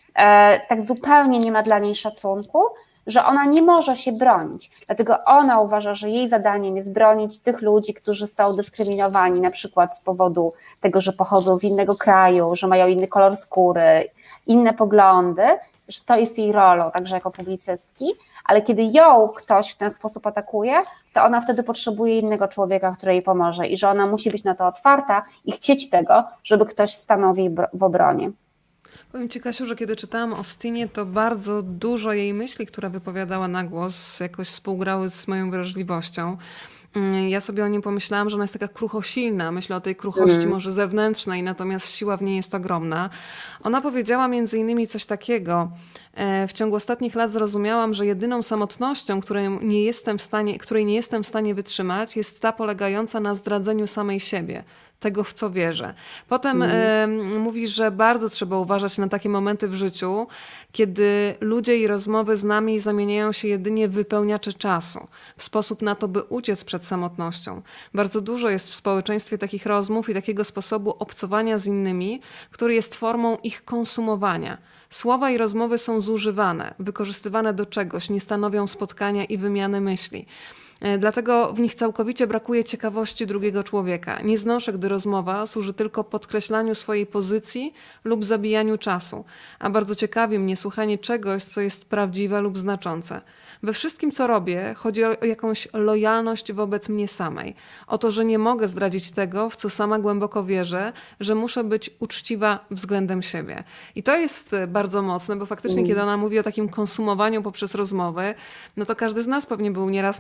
tak zupełnie nie ma dla niej szacunku, że ona nie może się bronić. Dlatego ona uważa, że jej zadaniem jest bronić tych ludzi, którzy są dyskryminowani na przykład z powodu tego, że pochodzą z innego kraju, że mają inny kolor skóry, inne poglądy, że to jest jej rolą, także jako publicystki, ale kiedy ją ktoś w ten sposób atakuje, to ona wtedy potrzebuje innego człowieka, który jej pomoże i że ona musi być na to otwarta i chcieć tego, żeby ktoś stanął jej w obronie. Powiem Ci, Kasiu, że kiedy czytałam o Stinie, to bardzo dużo jej myśli, które wypowiadała na głos, jakoś współgrały z moją wrażliwością. Ja sobie o nim pomyślałam, że ona jest taka kruchosilna. Myślę o tej kruchości może zewnętrznej, natomiast siła w niej jest ogromna. Ona powiedziała między innymi coś takiego. W ciągu ostatnich lat zrozumiałam, że jedyną samotnością, której nie jestem w stanie wytrzymać, jest ta polegająca na zdradzeniu samej siebie. Tego, w co wierzę. Potem mówi, że bardzo trzeba uważać na takie momenty w życiu, kiedy ludzie i rozmowy z nami zamieniają się jedynie w wypełniacze czasu, w sposób na to, by uciec przed samotnością. Bardzo dużo jest w społeczeństwie takich rozmów i takiego sposobu obcowania z innymi, który jest formą ich konsumowania. Słowa i rozmowy są zużywane, wykorzystywane do czegoś, nie stanowią spotkania i wymiany myśli. Dlatego w nich całkowicie brakuje ciekawości drugiego człowieka. Nie znoszę, gdy rozmowa służy tylko podkreślaniu swojej pozycji lub zabijaniu czasu, a bardzo ciekawi mnie słuchanie czegoś, co jest prawdziwe lub znaczące. We wszystkim, co robię, chodzi o jakąś lojalność wobec mnie samej. O to, że nie mogę zdradzić tego, w co sama głęboko wierzę, że muszę być uczciwa względem siebie. I to jest bardzo mocne, bo faktycznie, kiedy ona mówi o takim konsumowaniu poprzez rozmowy, no to każdy z nas pewnie był nie raz, nie dwa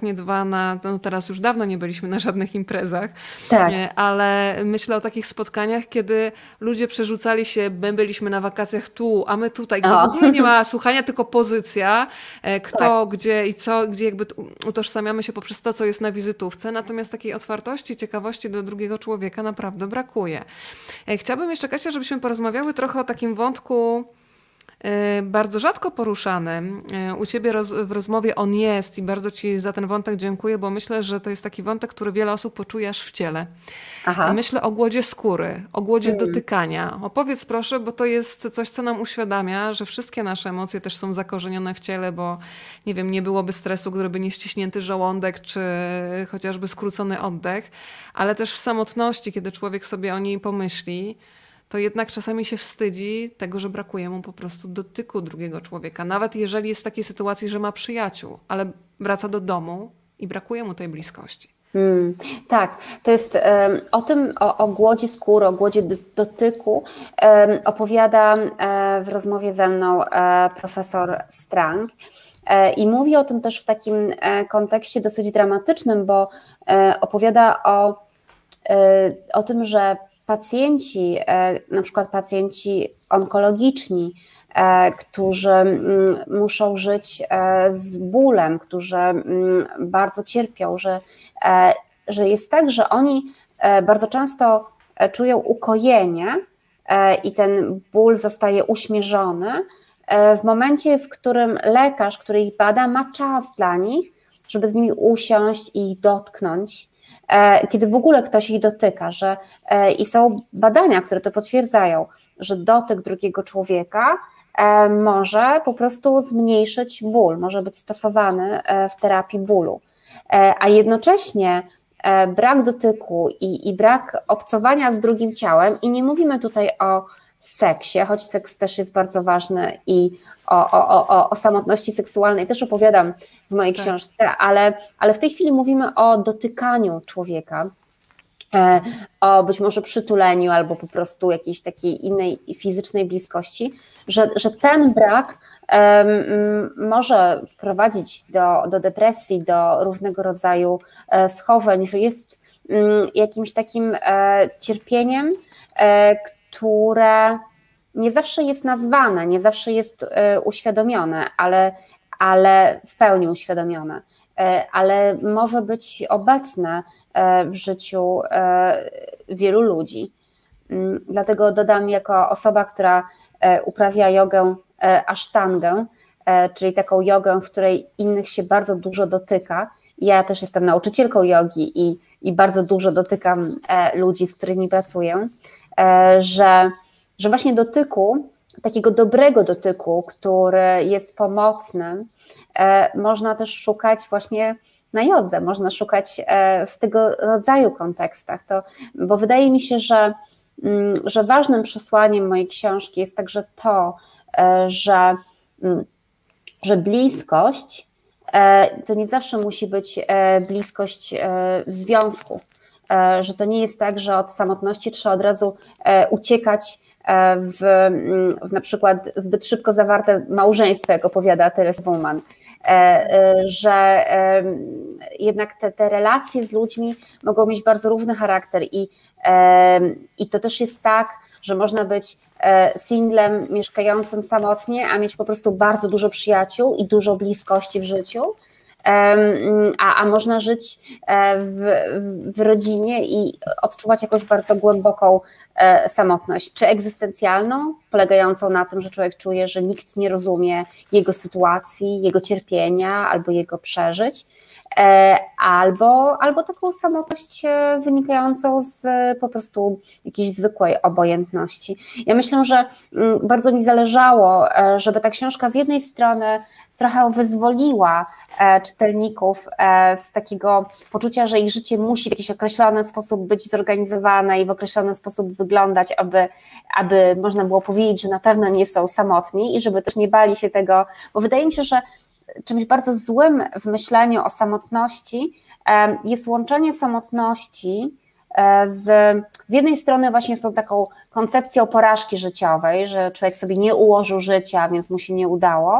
no teraz już dawno nie byliśmy na żadnych imprezach, Tak. ale myślę o takich spotkaniach, kiedy ludzie przerzucali się, my byliśmy na wakacjach tu, a my tutaj, gdzie w ogóle nie ma słuchania, tylko pozycja, kto, gdzie i co, gdzie jakby utożsamiamy się poprzez to, co jest na wizytówce, natomiast takiej otwartości, ciekawości do drugiego człowieka naprawdę brakuje. Chciałabym jeszcze, Kasia, żebyśmy porozmawiały trochę o takim wątku bardzo rzadko poruszanym. U Ciebie w rozmowie on jest i bardzo Ci za ten wątek dziękuję, bo myślę, że to jest taki wątek, który wiele osób poczuje aż w ciele. Aha. Myślę o głodzie skóry, o głodzie dotykania. Opowiedz proszę, bo to jest coś, co nam uświadamia, że wszystkie nasze emocje też są zakorzenione w ciele, bo nie wiem, nie byłoby stresu, gdyby nie ściśnięty żołądek, czy chociażby skrócony oddech, ale też w samotności, kiedy człowiek sobie o niej pomyśli, to jednak czasami się wstydzi tego, że brakuje mu po prostu dotyku drugiego człowieka. Nawet jeżeli jest w takiej sytuacji, że ma przyjaciół, ale wraca do domu i brakuje mu tej bliskości. Tak, to jest o głodzie skóry, o głodzie dotyku opowiada w rozmowie ze mną profesor Strang i mówi o tym też w takim kontekście dosyć dramatycznym, bo opowiada o tym, że pacjenci, na przykład pacjenci onkologiczni, którzy muszą żyć z bólem, którzy bardzo cierpią, że jest tak, że oni bardzo często czują ukojenie i ten ból zostaje uśmierzony w momencie, w którym lekarz, który ich bada, ma czas dla nich, żeby z nimi usiąść i ich dotknąć, kiedy w ogóle ktoś ich dotyka, i są badania, które to potwierdzają, że dotyk drugiego człowieka może po prostu zmniejszyć ból, może być stosowany w terapii bólu, a jednocześnie brak dotyku i brak obcowania z drugim ciałem, i nie mówimy tutaj o seksie, choć seks też jest bardzo ważny i o samotności seksualnej też opowiadam w mojej książce, ale w tej chwili mówimy o dotykaniu człowieka, o być może przytuleniu albo po prostu jakiejś takiej innej fizycznej bliskości, że ten brak może prowadzić do depresji, do różnego rodzaju schorzeń, że jest jakimś takim cierpieniem, które nie zawsze jest nazwane, nie zawsze jest uświadomione, ale w pełni uświadomione, ale może być obecne w życiu wielu ludzi. Dlatego dodam, jako osoba, która uprawia jogę asztangę, czyli taką jogę, w której innych się bardzo dużo dotyka. Ja też jestem nauczycielką jogi i bardzo dużo dotykam ludzi, z którymi pracuję, że właśnie dotyku, takiego dobrego dotyku, który jest pomocny, można też szukać właśnie na jodze, można szukać w tego rodzaju kontekstach, bo wydaje mi się, że ważnym przesłaniem mojej książki jest także to, że bliskość to nie zawsze musi być bliskość w związku, że to nie jest tak, że od samotności trzeba od razu uciekać w na przykład zbyt szybko zawarte małżeństwo, jak opowiada Teresa Bowman, że jednak te relacje z ludźmi mogą mieć bardzo różny charakter i to też jest tak, że można być singlem mieszkającym samotnie, a mieć po prostu bardzo dużo przyjaciół i dużo bliskości w życiu, a można żyć w rodzinie i odczuwać jakąś bardzo głęboką samotność, czy egzystencjalną, polegającą na tym, że człowiek czuje, że nikt nie rozumie jego sytuacji, jego cierpienia albo jego przeżyć, albo taką samotność wynikającą z po prostu jakiejś zwykłej obojętności. Ja myślę, że bardzo mi zależało, żeby ta książka z jednej strony trochę wyzwoliła czytelników z takiego poczucia, że ich życie musi w jakiś określony sposób być zorganizowane i w określony sposób wyglądać, aby można było powiedzieć, że na pewno nie są samotni i żeby też nie bali się tego, bo wydaje mi się, że czymś bardzo złym w myśleniu o samotności jest łączenie samotności z jednej strony właśnie z tą taką koncepcją porażki życiowej, że człowiek sobie nie ułożył życia, więc mu się nie udało,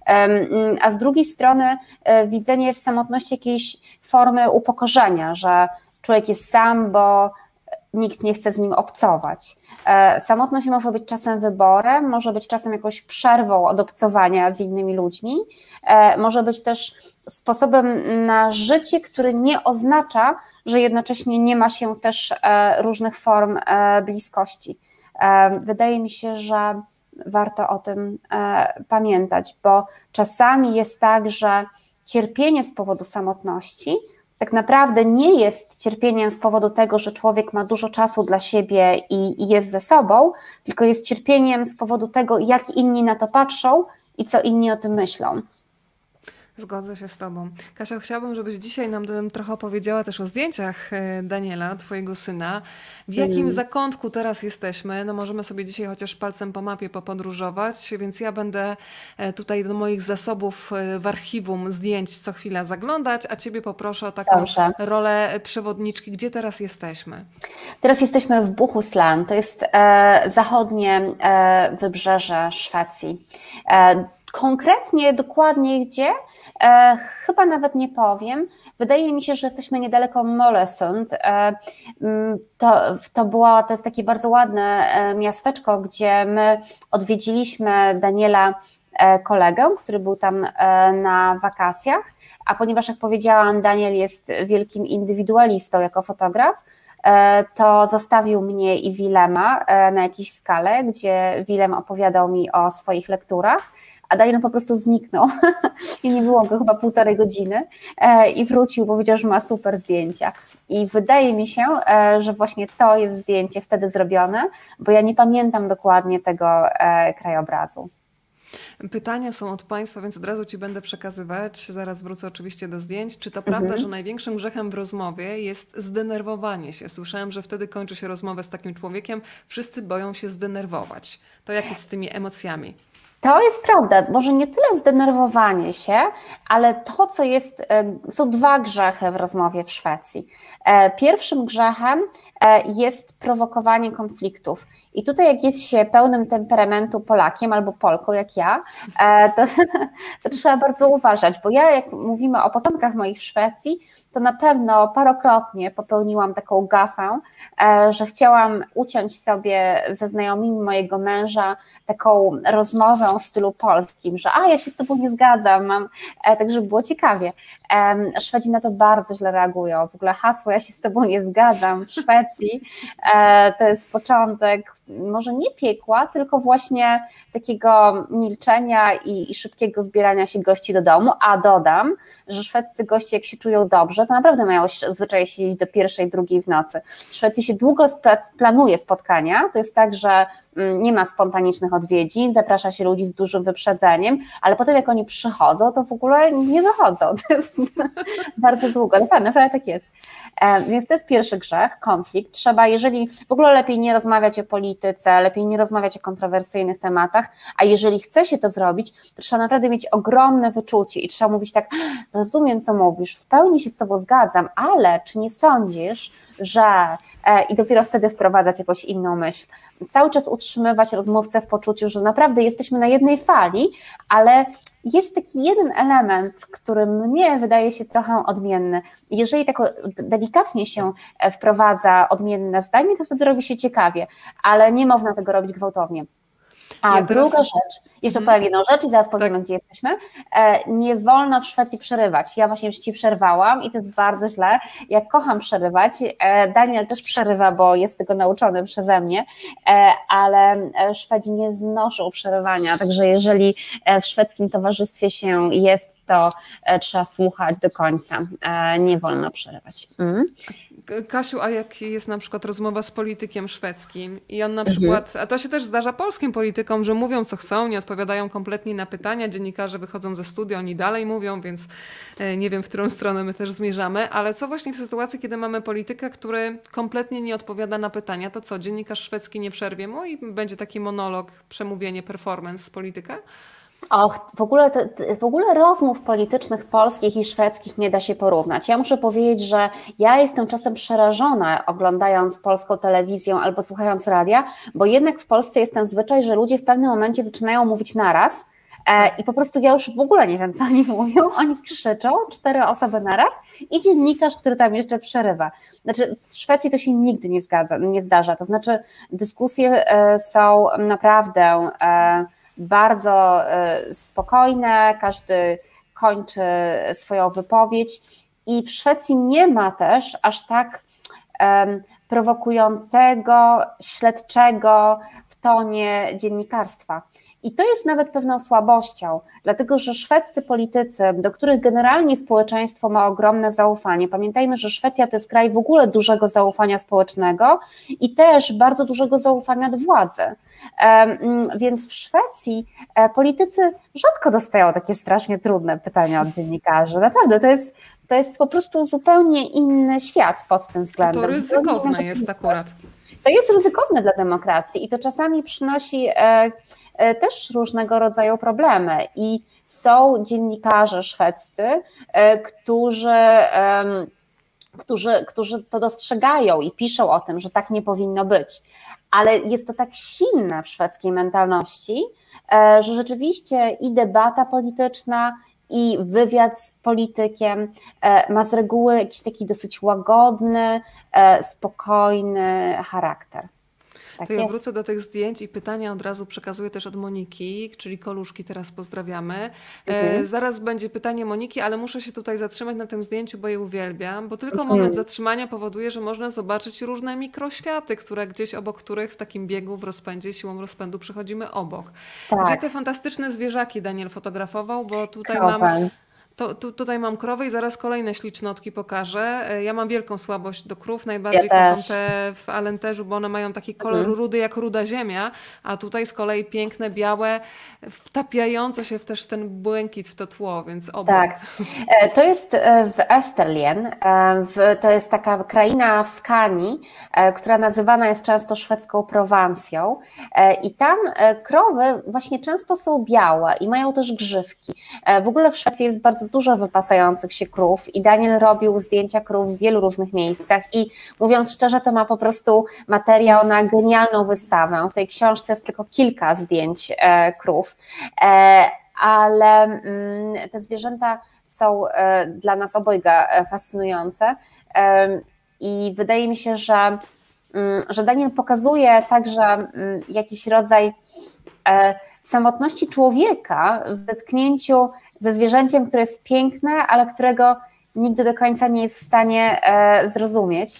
a z drugiej strony widzenie w samotności jakiejś formy upokorzenia, że człowiek jest sam, bo nikt nie chce z nim obcować. Samotność może być czasem wyborem, może być czasem jakąś przerwą od obcowania z innymi ludźmi, może być też sposobem na życie, który nie oznacza, że jednocześnie nie ma się też różnych form bliskości. Wydaje mi się, że warto o tym pamiętać, bo czasami jest tak, że cierpienie z powodu samotności tak naprawdę nie jest cierpieniem z powodu tego, że człowiek ma dużo czasu dla siebie i jest ze sobą, tylko jest cierpieniem z powodu tego, jak inni na to patrzą i co inni o tym myślą. Zgodzę się z Tobą. Kasia, chciałabym, żebyś dzisiaj nam trochę opowiedziała też o zdjęciach Daniela, Twojego syna. W jakim zakątku teraz jesteśmy? No możemy sobie dzisiaj chociaż palcem po mapie popodróżować, więc ja będę tutaj do moich zasobów w archiwum zdjęć co chwila zaglądać, a Ciebie poproszę o taką rolę przewodniczki. Gdzie teraz jesteśmy? Teraz jesteśmy w Bohuslän, to jest zachodnie wybrzeże Szwecji. Konkretnie, dokładnie gdzie? Chyba nawet nie powiem. Wydaje mi się, że jesteśmy niedaleko Mollösund. To jest takie bardzo ładne miasteczko, gdzie my odwiedziliśmy Daniela, kolegę, który był tam na wakacjach, a ponieważ, jak powiedziałam, Daniel jest wielkim indywidualistą jako fotograf, to zostawił mnie i Wilema na jakiejś skale, gdzie Wilem opowiadał mi o swoich lekturach, a Daniel po prostu zniknął i nie było go chyba 1,5 godziny i wrócił, powiedział, że ma super zdjęcia. I wydaje mi się, że właśnie to jest zdjęcie wtedy zrobione, bo ja nie pamiętam dokładnie tego krajobrazu. Pytania są od Państwa, więc od razu Ci będę przekazywać. Zaraz wrócę oczywiście do zdjęć. Czy to prawda, że największym grzechem w rozmowie jest zdenerwowanie się? Słyszałem, że wtedy kończy się rozmowę z takim człowiekiem. Wszyscy boją się zdenerwować. To jak jest z tymi emocjami? To jest prawda, może nie tyle zdenerwowanie się, ale to, co jest, są 2 grzechy w rozmowie w Szwecji. Pierwszym grzechem jest prowokowanie konfliktów. I tutaj jak jest się pełnym temperamentu Polakiem albo Polką jak ja, to trzeba bardzo uważać, bo ja, jak mówimy o początkach moich w Szwecji, to na pewno parokrotnie popełniłam taką gafę, że chciałam uciąć sobie ze znajomymi mojego męża taką rozmowę w stylu polskim, że ja się z tobą nie zgadzam, tak żeby było ciekawie. Szwedzi na to bardzo źle reagują. W ogóle hasło "ja się z tobą nie zgadzam" w Szwecji to jest początek może nie piekła, tylko właśnie takiego milczenia i szybkiego zbierania się gości do domu, a dodam, że szwedzcy goście, jak się czują dobrze, to naprawdę mają zwyczaj siedzieć do 1, 2 w nocy. W Szwecji się długo planuje spotkania, to jest tak, że nie ma spontanicznych odwiedzin, zaprasza się ludzi z dużym wyprzedzeniem, ale potem jak oni przychodzą, to w ogóle nie wychodzą, to jest bardzo długo, naprawdę tak jest. Więc to jest pierwszy grzech, konflikt. Trzeba, jeżeli w ogóle lepiej nie rozmawiać o polityce, lepiej nie rozmawiać o kontrowersyjnych tematach, a jeżeli chce się to zrobić, to trzeba naprawdę mieć ogromne wyczucie i trzeba mówić tak: rozumiem, co mówisz, w pełni się z tobą zgadzam, ale czy nie sądzisz, że... I dopiero wtedy wprowadzać jakąś inną myśl. Cały czas utrzymywać rozmówcę w poczuciu, że naprawdę jesteśmy na jednej fali, ale jest taki jeden element, który mnie wydaje się trochę odmienny. Jeżeli tak delikatnie się wprowadza odmienne zdanie, to wtedy robi się ciekawie, ale nie można tego robić gwałtownie. A druga rzecz, jeszcze powiem jedną rzecz i zaraz powiemy, gdzie jesteśmy. Nie wolno w Szwecji przerywać. Ja właśnie już Ci przerwałam i to jest bardzo źle. Ja kocham przerywać. Daniel też przerywa, bo jest tego nauczony przeze mnie, ale Szwedzi nie znoszą przerywania, także jeżeli w szwedzkim towarzystwie się jest, to trzeba słuchać do końca. Nie wolno przerywać. Kasiu, a jak jest na przykład rozmowa z politykiem szwedzkim i on na przykład, a to się też zdarza polskim politykom, że mówią co chcą, nie odpowiadają kompletnie na pytania, dziennikarze wychodzą ze studia, oni dalej mówią, więc nie wiem, w którą stronę my też zmierzamy, ale co właśnie w sytuacji, kiedy mamy polityka, który kompletnie nie odpowiada na pytania, to co, dziennikarz szwedzki nie przerwie mu i będzie taki monolog, przemówienie, performance z polityka? W ogóle rozmów politycznych polskich i szwedzkich nie da się porównać. Ja muszę powiedzieć, że ja jestem czasem przerażona oglądając polską telewizję albo słuchając radia, bo jednak w Polsce jest ten zwyczaj, że ludzie w pewnym momencie zaczynają mówić naraz I po prostu ja już w ogóle nie wiem, co oni mówią, oni krzyczą, 4 osoby naraz i dziennikarz, który tam jeszcze przerywa. Znaczy w Szwecji to się nigdy nie zdarza, to znaczy dyskusje są naprawdę bardzo spokojne, każdy kończy swoją wypowiedź i w Szwecji nie ma też aż tak prowokującego, śledczego w tonie dziennikarstwa. I to jest nawet pewną słabością, dlatego że szwedzcy politycy, do których generalnie społeczeństwo ma ogromne zaufanie, pamiętajmy, że Szwecja to jest kraj w ogóle dużego zaufania społecznego i też bardzo dużego zaufania do władzy. Więc w Szwecji politycy rzadko dostają takie strasznie trudne pytania od dziennikarzy. Naprawdę, to jest po prostu zupełnie inny świat pod tym względem. To ryzykowne jest akurat. To jest ryzykowne dla demokracji i to czasami przynosi też różnego rodzaju problemy i są dziennikarze szwedzcy, którzy to dostrzegają i piszą o tym, że tak nie powinno być, ale jest to tak silne w szwedzkiej mentalności, że rzeczywiście i debata polityczna, i wywiad z politykiem ma z reguły jakiś taki dosyć łagodny, spokojny charakter. Tak to ja jest. wrócę do tych zdjęć i pytania od razu przekazuję też od Moniki, czyli Koluszki, teraz pozdrawiamy. Zaraz będzie pytanie Moniki, ale muszę się tutaj zatrzymać na tym zdjęciu, bo je uwielbiam, bo tylko moment zatrzymania powoduje, że można zobaczyć różne mikroświaty, które gdzieś obok których w takim biegu, w rozpędzie, siłą rozpędu przechodzimy obok. Tak. Gdzie te fantastyczne zwierzaki Daniel fotografował, bo tutaj tutaj mam krowę i zaraz kolejne ślicznotki pokażę. Ja mam wielką słabość do krów, najbardziej kocham te w Alenteżu, bo one mają taki kolor rudy jak ruda ziemia, a tutaj z kolei piękne, białe, wtapiające się też w ten błękit, w to tło, więc obłęd. Tak, to jest w Österlen, to jest taka kraina w Skanii, która nazywana jest często szwedzką Prowansją i tam krowy właśnie często są białe i mają też grzywki. W ogóle w Szwecji jest bardzo dużo wypasających się krów i Daniel robił zdjęcia krów w wielu różnych miejscach i mówiąc szczerze, to ma po prostu materiał na genialną wystawę. W tej książce jest tylko kilka zdjęć krów, ale te zwierzęta są dla nas obojga fascynujące i wydaje mi się, że Daniel pokazuje także jakiś rodzaj samotności człowieka w zetknięciu ze zwierzęciem, które jest piękne, ale którego nigdy do końca nie jest w stanie zrozumieć.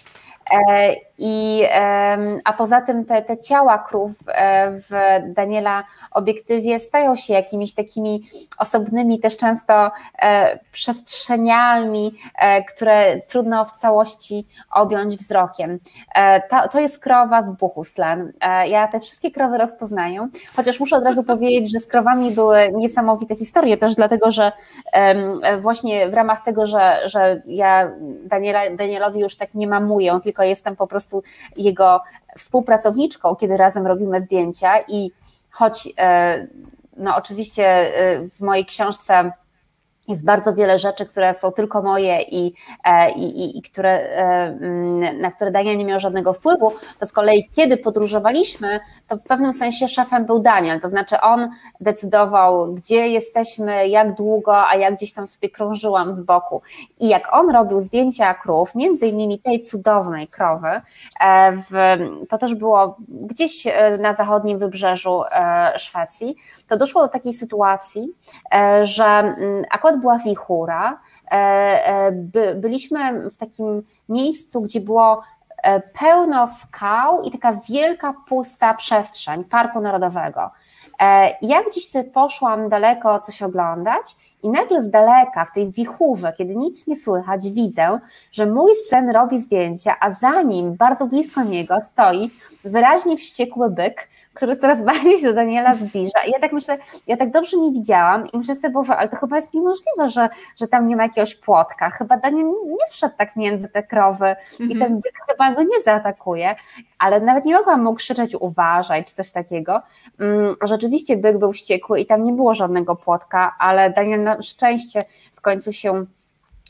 A poza tym te ciała krów w Daniela obiektywie stają się jakimiś takimi osobnymi też często przestrzeniami, które trudno w całości objąć wzrokiem. To jest krowa z Bohuslän. Ja te wszystkie krowy rozpoznaję, chociaż muszę od razu powiedzieć, że z krowami były niesamowite historie, też dlatego, że właśnie w ramach tego, że ja Danielowi już tak nie mamuję, tylko jestem po prostu jego współpracowniczką, kiedy razem robimy zdjęcia i choć no oczywiście w mojej książce jest bardzo wiele rzeczy, które są tylko moje i na które Daniel nie miał żadnego wpływu, to z kolei kiedy podróżowaliśmy, to w pewnym sensie szefem był Daniel, to znaczy on decydował, gdzie jesteśmy, jak długo, a ja gdzieś tam sobie krążyłam z boku. I jak on robił zdjęcia krów, między innymi tej cudownej krowy, to też było gdzieś na zachodnim wybrzeżu Szwecji, to doszło do takiej sytuacji, że akurat była wichura, byliśmy w takim miejscu, gdzie było pełno skał i taka wielka pusta przestrzeń Parku Narodowego. Ja gdzieś sobie poszłam daleko coś oglądać i nagle z daleka w tej wichurze, kiedy nic nie słychać, widzę, że mój syn robi zdjęcia, a za nim, bardzo blisko niego stoi wyraźnie wściekły byk, który coraz bardziej się do Daniela zbliża. I ja tak myślę, ja tak dobrze nie widziałam i myślę sobie, Boże, ale to chyba jest niemożliwe, że tam nie ma jakiegoś płotka. Chyba Daniel nie wszedł tak między te krowy i ten byk chyba go nie zaatakuje, ale nawet nie mogłam mu krzyczeć uważaj, czy coś takiego. Rzeczywiście byk był wściekły i tam nie było żadnego płotka, ale Daniel na szczęście w końcu się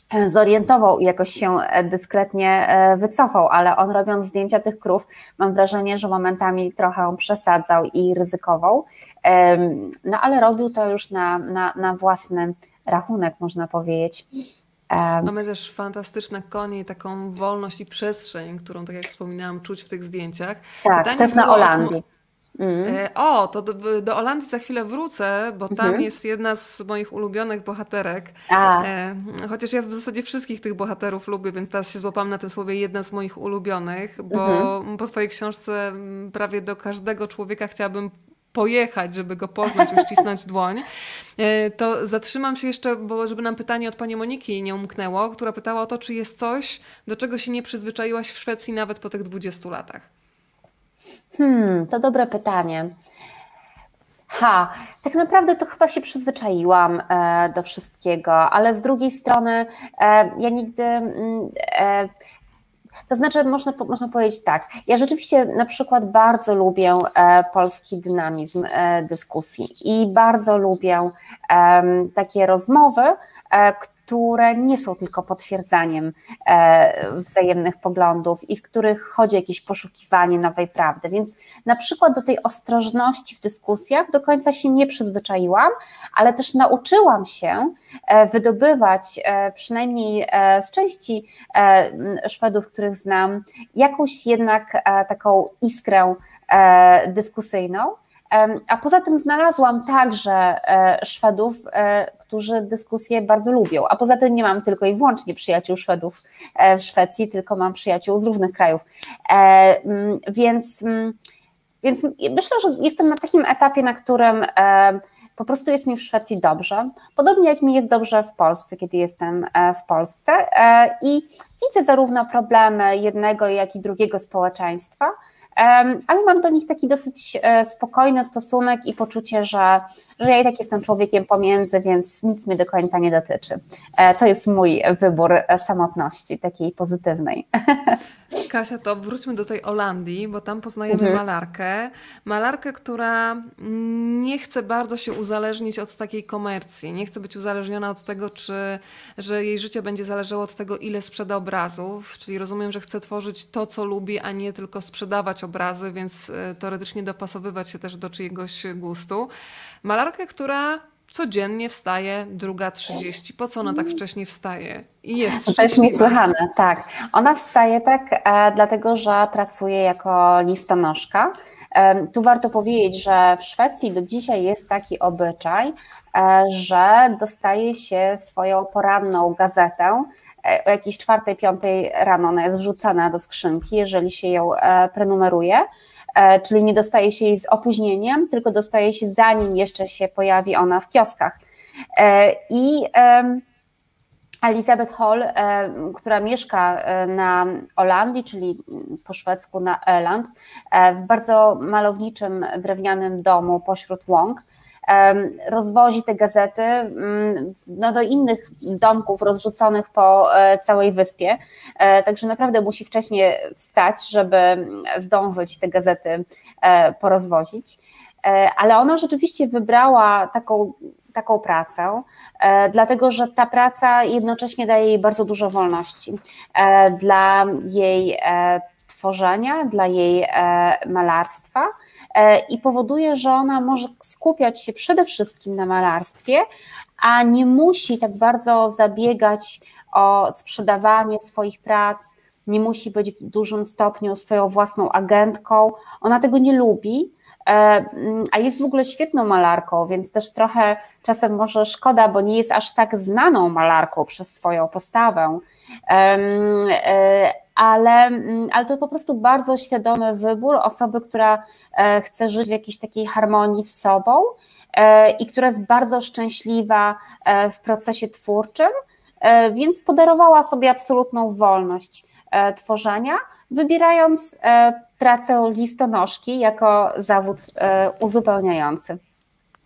zorientował i jakoś się dyskretnie wycofał, ale on robiąc zdjęcia tych krów, mam wrażenie, że momentami trochę przesadzał i ryzykował, no ale robił to już na własny rachunek, można powiedzieć. Mamy też fantastyczne konie i taką wolność i przestrzeń, którą, tak jak wspominałam, czuć w tych zdjęciach. Tak, Pytanie to jest na było Holandii. To do Holandii za chwilę wrócę, bo tam jest jedna z moich ulubionych bohaterek. Chociaż ja w zasadzie wszystkich tych bohaterów lubię, więc teraz się złapałam na tym słowie jedna z moich ulubionych, bo po twojej książce prawie do każdego człowieka chciałabym pojechać, żeby go poznać, uścisnąć dłoń. To zatrzymam się jeszcze, bo żeby nam pytanie od pani Moniki nie umknęło, która pytała o to, czy jest coś, do czego się nie przyzwyczaiłaś w Szwecji nawet po tych 20 latach. To dobre pytanie. Tak naprawdę to chyba się przyzwyczaiłam do wszystkiego, ale z drugiej strony ja nigdy... To znaczy, można powiedzieć tak, ja rzeczywiście na przykład bardzo lubię polski dynamizm dyskusji i bardzo lubię takie rozmowy, które nie są tylko potwierdzaniem wzajemnych poglądów i w których chodzi o jakieś poszukiwanie nowej prawdy. Więc na przykład do tej ostrożności w dyskusjach do końca się nie przyzwyczaiłam, ale też nauczyłam się wydobywać przynajmniej z części Szwedów, których znam, jakąś jednak taką iskrę dyskusyjną. A poza tym znalazłam także Szwedów, którzy dyskusję bardzo lubią, a poza tym nie mam tylko i wyłącznie przyjaciół Szwedów w Szwecji, tylko mam przyjaciół z różnych krajów, więc myślę, że jestem na takim etapie, na którym po prostu jest mi w Szwecji dobrze, podobnie jak mi jest dobrze w Polsce, kiedy jestem w Polsce i widzę zarówno problemy jednego, jak i drugiego społeczeństwa, ale mam do nich taki dosyć spokojny stosunek i poczucie, że ja i tak jestem człowiekiem pomiędzy, więc nic mnie do końca nie dotyczy. To jest mój wybór samotności, takiej pozytywnej. Kasia, to wróćmy do tej Holandii, bo tam poznajemy malarkę, która nie chce bardzo się uzależnić od takiej komercji, nie chce być uzależniona od tego, że jej życie będzie zależało od tego, ile sprzeda obrazów, czyli rozumiem, że chce tworzyć to, co lubi, a nie tylko sprzedawać obrazy, więc teoretycznie dopasowywać się też do czyjegoś gustu. Malarkę, która codziennie wstaje 2:30. Po co ona tak wcześnie wstaje? I jest szczęśliwa. To jest niesłychane, tak. Ona wstaje tak, dlatego że pracuje jako listonoszka. Tu warto powiedzieć, że w Szwecji do dzisiaj jest taki obyczaj, że dostaje się swoją poranną gazetę o jakiejś 4-5 rano. Ona jest wrzucana do skrzynki, jeżeli się ją prenumeruje. Czyli nie dostaje się jej z opóźnieniem, tylko dostaje się zanim jeszcze się pojawi ona w kioskach. I Elisabeth Hall, która mieszka na Holandii, czyli po szwedzku na Öland, w bardzo malowniczym drewnianym domu pośród łąk, rozwozi te gazety do innych domków rozrzuconych po całej wyspie, także naprawdę musi wcześniej wstać, żeby zdążyć te gazety porozwozić, ale ona rzeczywiście wybrała taką pracę, dlatego że ta praca jednocześnie daje jej bardzo dużo wolności dla jej tworzenia, dla jej malarstwa i powoduje, że ona może skupiać się przede wszystkim na malarstwie, a nie musi tak bardzo zabiegać o sprzedawanie swoich prac, nie musi być w dużym stopniu swoją własną agentką, ona tego nie lubi, a jest w ogóle świetną malarką, więc też trochę czasem może szkoda, bo nie jest aż tak znaną malarką przez swoją postawę, ale to po prostu bardzo świadomy wybór osoby, która chce żyć w jakiejś takiej harmonii z sobą i która jest bardzo szczęśliwa w procesie twórczym, więc podarowała sobie absolutną wolność tworzenia, wybierając pracę listonoszki jako zawód uzupełniający.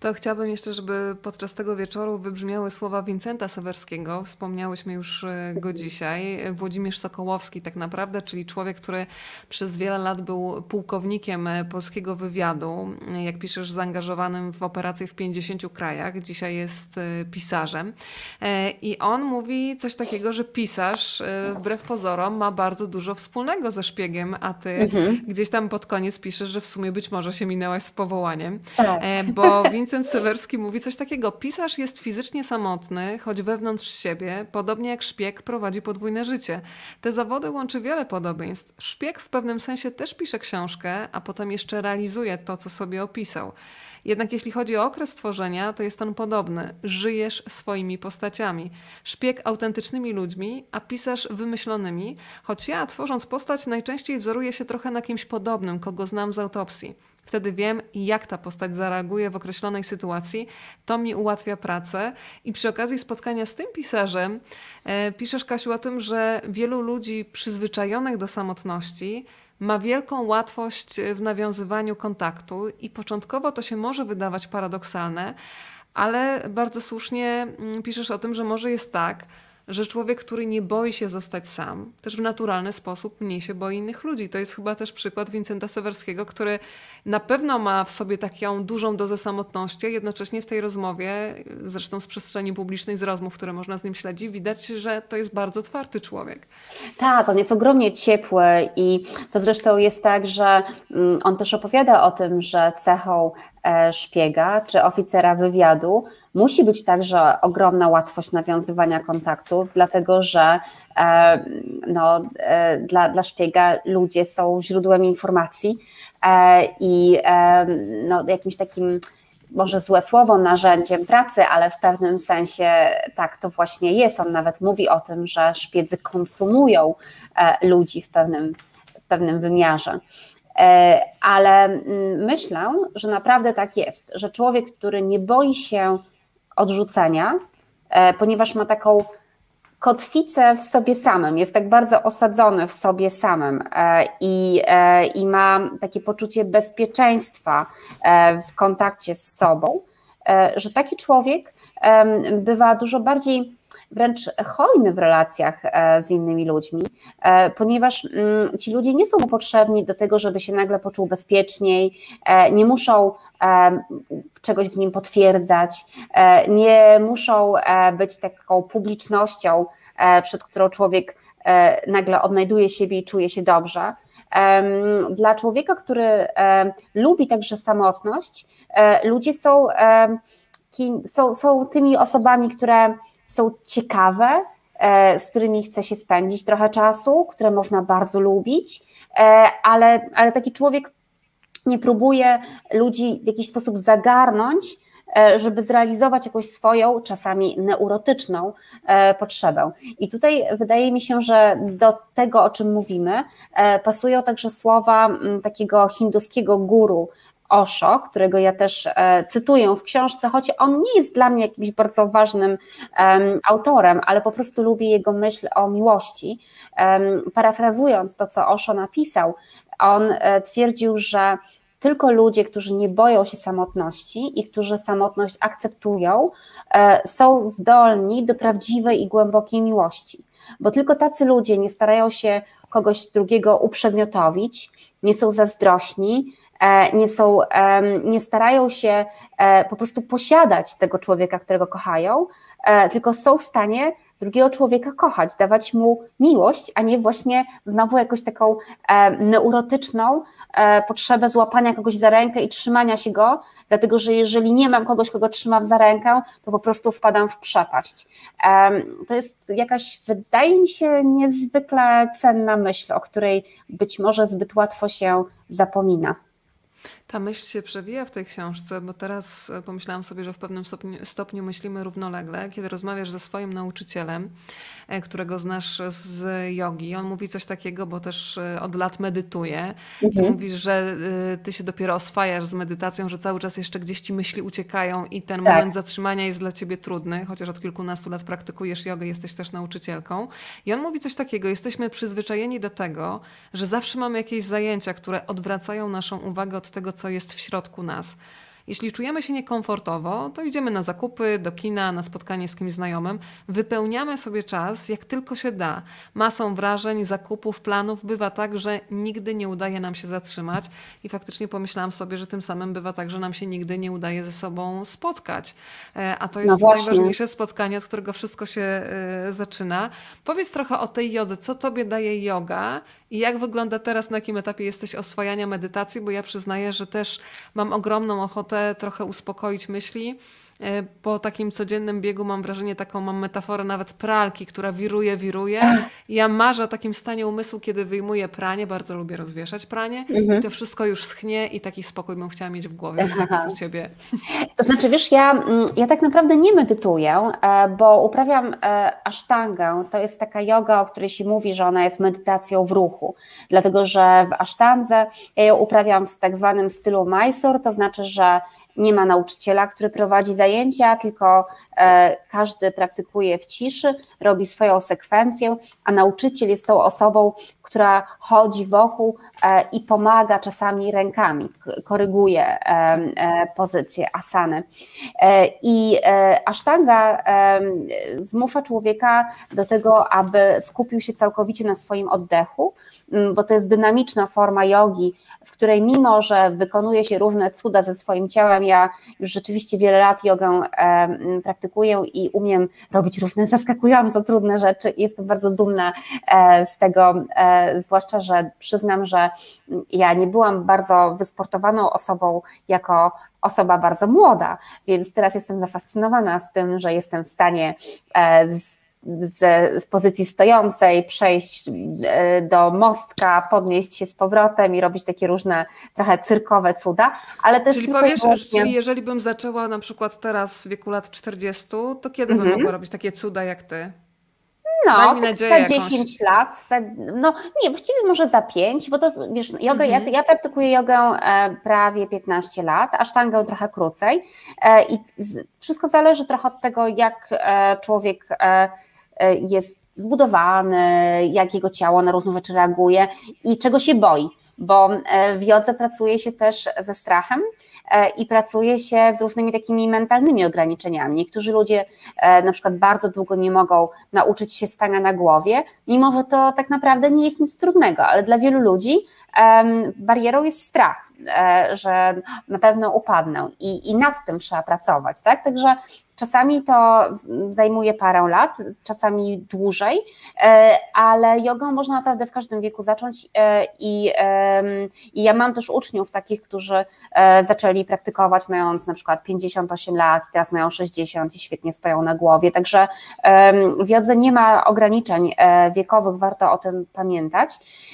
To chciałabym jeszcze, żeby podczas tego wieczoru wybrzmiały słowa Wincenta Sewerskiego. Wspomniałyśmy już go dzisiaj. Włodzimierz Sokołowski tak naprawdę, czyli człowiek, który przez wiele lat był pułkownikiem polskiego wywiadu. Jak piszesz, zaangażowanym w operacje w 50 krajach. Dzisiaj jest pisarzem. I on mówi coś takiego, że pisarz wbrew pozorom ma bardzo dużo wspólnego ze szpiegiem, a ty gdzieś tam pod koniec piszesz, że w sumie być może się minęłaś z powołaniem. Tak. Bo Wincent Sewerski mówi coś takiego: pisarz jest fizycznie samotny, choć wewnątrz siebie, podobnie jak szpieg prowadzi podwójne życie. Te zawody łączy wiele podobieństw. Szpieg w pewnym sensie też pisze książkę, a potem jeszcze realizuje to, co sobie opisał. Jednak jeśli chodzi o okres tworzenia, to jest on podobny. Żyjesz swoimi postaciami. Szpieg autentycznymi ludźmi, a pisarz wymyślonymi, choć ja, tworząc postać, najczęściej wzoruję się trochę na kimś podobnym, kogo znam z autopsji. Wtedy wiem, jak ta postać zareaguje w określonej sytuacji. To mi ułatwia pracę. I przy okazji spotkania z tym pisarzem piszesz, Kasiu, o tym, że wielu ludzi przyzwyczajonych do samotności ma wielką łatwość w nawiązywaniu kontaktu i początkowo to się może wydawać paradoksalne, ale bardzo słusznie piszesz o tym, że może jest tak, że człowiek, który nie boi się zostać sam, też w naturalny sposób mniej się boi innych ludzi. To jest chyba też przykład Wincenta Sewerskiego, który na pewno ma w sobie taką dużą dozę samotności, a jednocześnie w tej rozmowie, zresztą z przestrzeni publicznej, z rozmów, które można z nim śledzić, widać, że to jest bardzo otwarty człowiek. Tak, on jest ogromnie ciepły i to zresztą jest tak, że on też opowiada o tym, że cechą szpiega czy oficera wywiadu musi być także ogromna łatwość nawiązywania kontaktów, dlatego że dla szpiega ludzie są źródłem informacji i jakimś takim, może złe słowo, narzędziem pracy, ale w pewnym sensie tak to właśnie jest. On nawet mówi o tym, że szpiedzy konsumują ludzi w pewnym wymiarze. Ale myślę, że naprawdę tak jest, że człowiek, który nie boi się odrzucenia, ponieważ ma taką kotwicę w sobie samym, jest tak bardzo osadzony w sobie samym i ma takie poczucie bezpieczeństwa w kontakcie z sobą, że taki człowiek bywa dużo bardziej wręcz hojny w relacjach z innymi ludźmi, ponieważ ci ludzie nie są mu potrzebni do tego, żeby się nagle poczuł bezpieczniej, nie muszą czegoś w nim potwierdzać, nie muszą być taką publicznością, przed którą człowiek nagle odnajduje siebie i czuje się dobrze. Dla człowieka, który lubi także samotność, ludzie są tymi osobami, które są ciekawe, z którymi chce się spędzić trochę czasu, które można bardzo lubić, ale taki człowiek nie próbuje ludzi w jakiś sposób zagarnąć, żeby zrealizować jakąś swoją, czasami neurotyczną potrzebę. I tutaj wydaje mi się, że do tego, o czym mówimy, pasują także słowa takiego hinduskiego guru Osho, którego ja też cytuję w książce, choć on nie jest dla mnie jakimś bardzo ważnym autorem, ale po prostu lubię jego myśl o miłości. Parafrazując to, co Osho napisał, on twierdził, że tylko ludzie, którzy nie boją się samotności i którzy samotność akceptują, są zdolni do prawdziwej i głębokiej miłości. Bo tylko tacy ludzie nie starają się kogoś drugiego uprzedmiotowić, nie są zazdrośni, nie starają się po prostu posiadać tego człowieka, którego kochają, tylko są w stanie drugiego człowieka kochać, dawać mu miłość, a nie właśnie znowu jakąś taką neurotyczną potrzebę złapania kogoś za rękę i trzymania się go, dlatego że jeżeli nie mam kogoś, kogo trzymam za rękę, to po prostu wpadam w przepaść. To jest jakaś, wydaje mi się, niezwykle cenna myśl, o której być może zbyt łatwo się zapomina. Ta myśl się przewija w tej książce, bo teraz pomyślałam sobie, że w pewnym stopniu myślimy równolegle, kiedy rozmawiasz ze swoim nauczycielem, którego znasz z jogi. On mówi coś takiego, bo też od lat medytuje. Ty mówisz, że ty się dopiero oswajasz z medytacją, że cały czas jeszcze gdzieś ci myśli uciekają i ten moment zatrzymania jest dla ciebie trudny, chociaż od kilkunastu lat praktykujesz jogę, jesteś też nauczycielką. I on mówi coś takiego: jesteśmy przyzwyczajeni do tego, że zawsze mamy jakieś zajęcia, które odwracają naszą uwagę od tego, co jest w środku nas. Jeśli czujemy się niekomfortowo, to idziemy na zakupy, do kina, na spotkanie z kimś znajomym. Wypełniamy sobie czas jak tylko się da. Masą wrażeń, zakupów, planów. Bywa tak, że nigdy nie udaje nam się zatrzymać i faktycznie pomyślałam sobie, że tym samym bywa tak, że nam się nigdy nie udaje ze sobą spotkać. A to jest najważniejsze spotkanie, od którego wszystko się zaczyna. Powiedz trochę o tej jodze. Co tobie daje joga i jak wygląda teraz, na jakim etapie jesteś oswajania medytacji? Bo ja przyznaję, że też mam ogromną ochotę trochę uspokoić myśli. Po takim codziennym biegu mam wrażenie, mam metaforę nawet pralki, która wiruje. Ja marzę o takim stanie umysłu, kiedy wyjmuję pranie, bardzo lubię rozwieszać pranie i to wszystko już schnie i taki spokój bym chciała mieć w głowie. Więc jak jest u ciebie? To znaczy, wiesz, ja tak naprawdę nie medytuję, bo uprawiam asztangę. To jest taka joga, o której się mówi, że ona jest medytacją w ruchu, dlatego że w asztandze ja ją uprawiam w tak zwanym stylu Mysore, to znaczy, że nie ma nauczyciela, który prowadzi zajęcia, tylko każdy praktykuje w ciszy, robi swoją sekwencję, a nauczyciel jest tą osobą, która chodzi wokół i pomaga czasami rękami, koryguje pozycję asany. I asztanga zmusza człowieka do tego, aby skupił się całkowicie na swoim oddechu, bo to jest dynamiczna forma jogi, w której mimo, że wykonuje się różne cuda ze swoim ciałem, ja już rzeczywiście wiele lat jogę praktykuję i umiem robić różne zaskakująco trudne rzeczy i jestem bardzo dumna z tego, zwłaszcza, że przyznam, że ja nie byłam bardzo wysportowaną osobą jako osoba bardzo młoda, więc teraz jestem zafascynowana z tym, że jestem w stanie z pozycji stojącej przejść do mostka, podnieść się z powrotem i robić takie różne trochę cyrkowe cuda, ale to jest czyli powiesz, czyli jeżeli bym zaczęła na przykład teraz w wieku lat 40, to kiedy bym mogła robić takie cuda jak ty? No, tak za 10 lat, no nie, właściwie może za 5, bo to wiesz, jogę, ja praktykuję jogę prawie 15 lat, asztangę trochę krócej i wszystko zależy trochę od tego, jak człowiek jest zbudowany, jak jego ciało na różne rzeczy reaguje i czego się boi, bo w jodze pracuje się też ze strachem i pracuje się z różnymi takimi mentalnymi ograniczeniami. Niektórzy ludzie na przykład bardzo długo nie mogą nauczyć się stania na głowie, mimo że to tak naprawdę nie jest nic trudnego, ale dla wielu ludzi barierą jest strach, że na pewno upadnę i nad tym trzeba pracować, tak? Także czasami to zajmuje parę lat, czasami dłużej, ale jogę można naprawdę w każdym wieku zacząć i ja mam też uczniów takich, którzy zaczęli praktykować mając na przykład 58 lat, teraz mają 60 i świetnie stoją na głowie, także w jodze nie ma ograniczeń wiekowych, warto o tym pamiętać,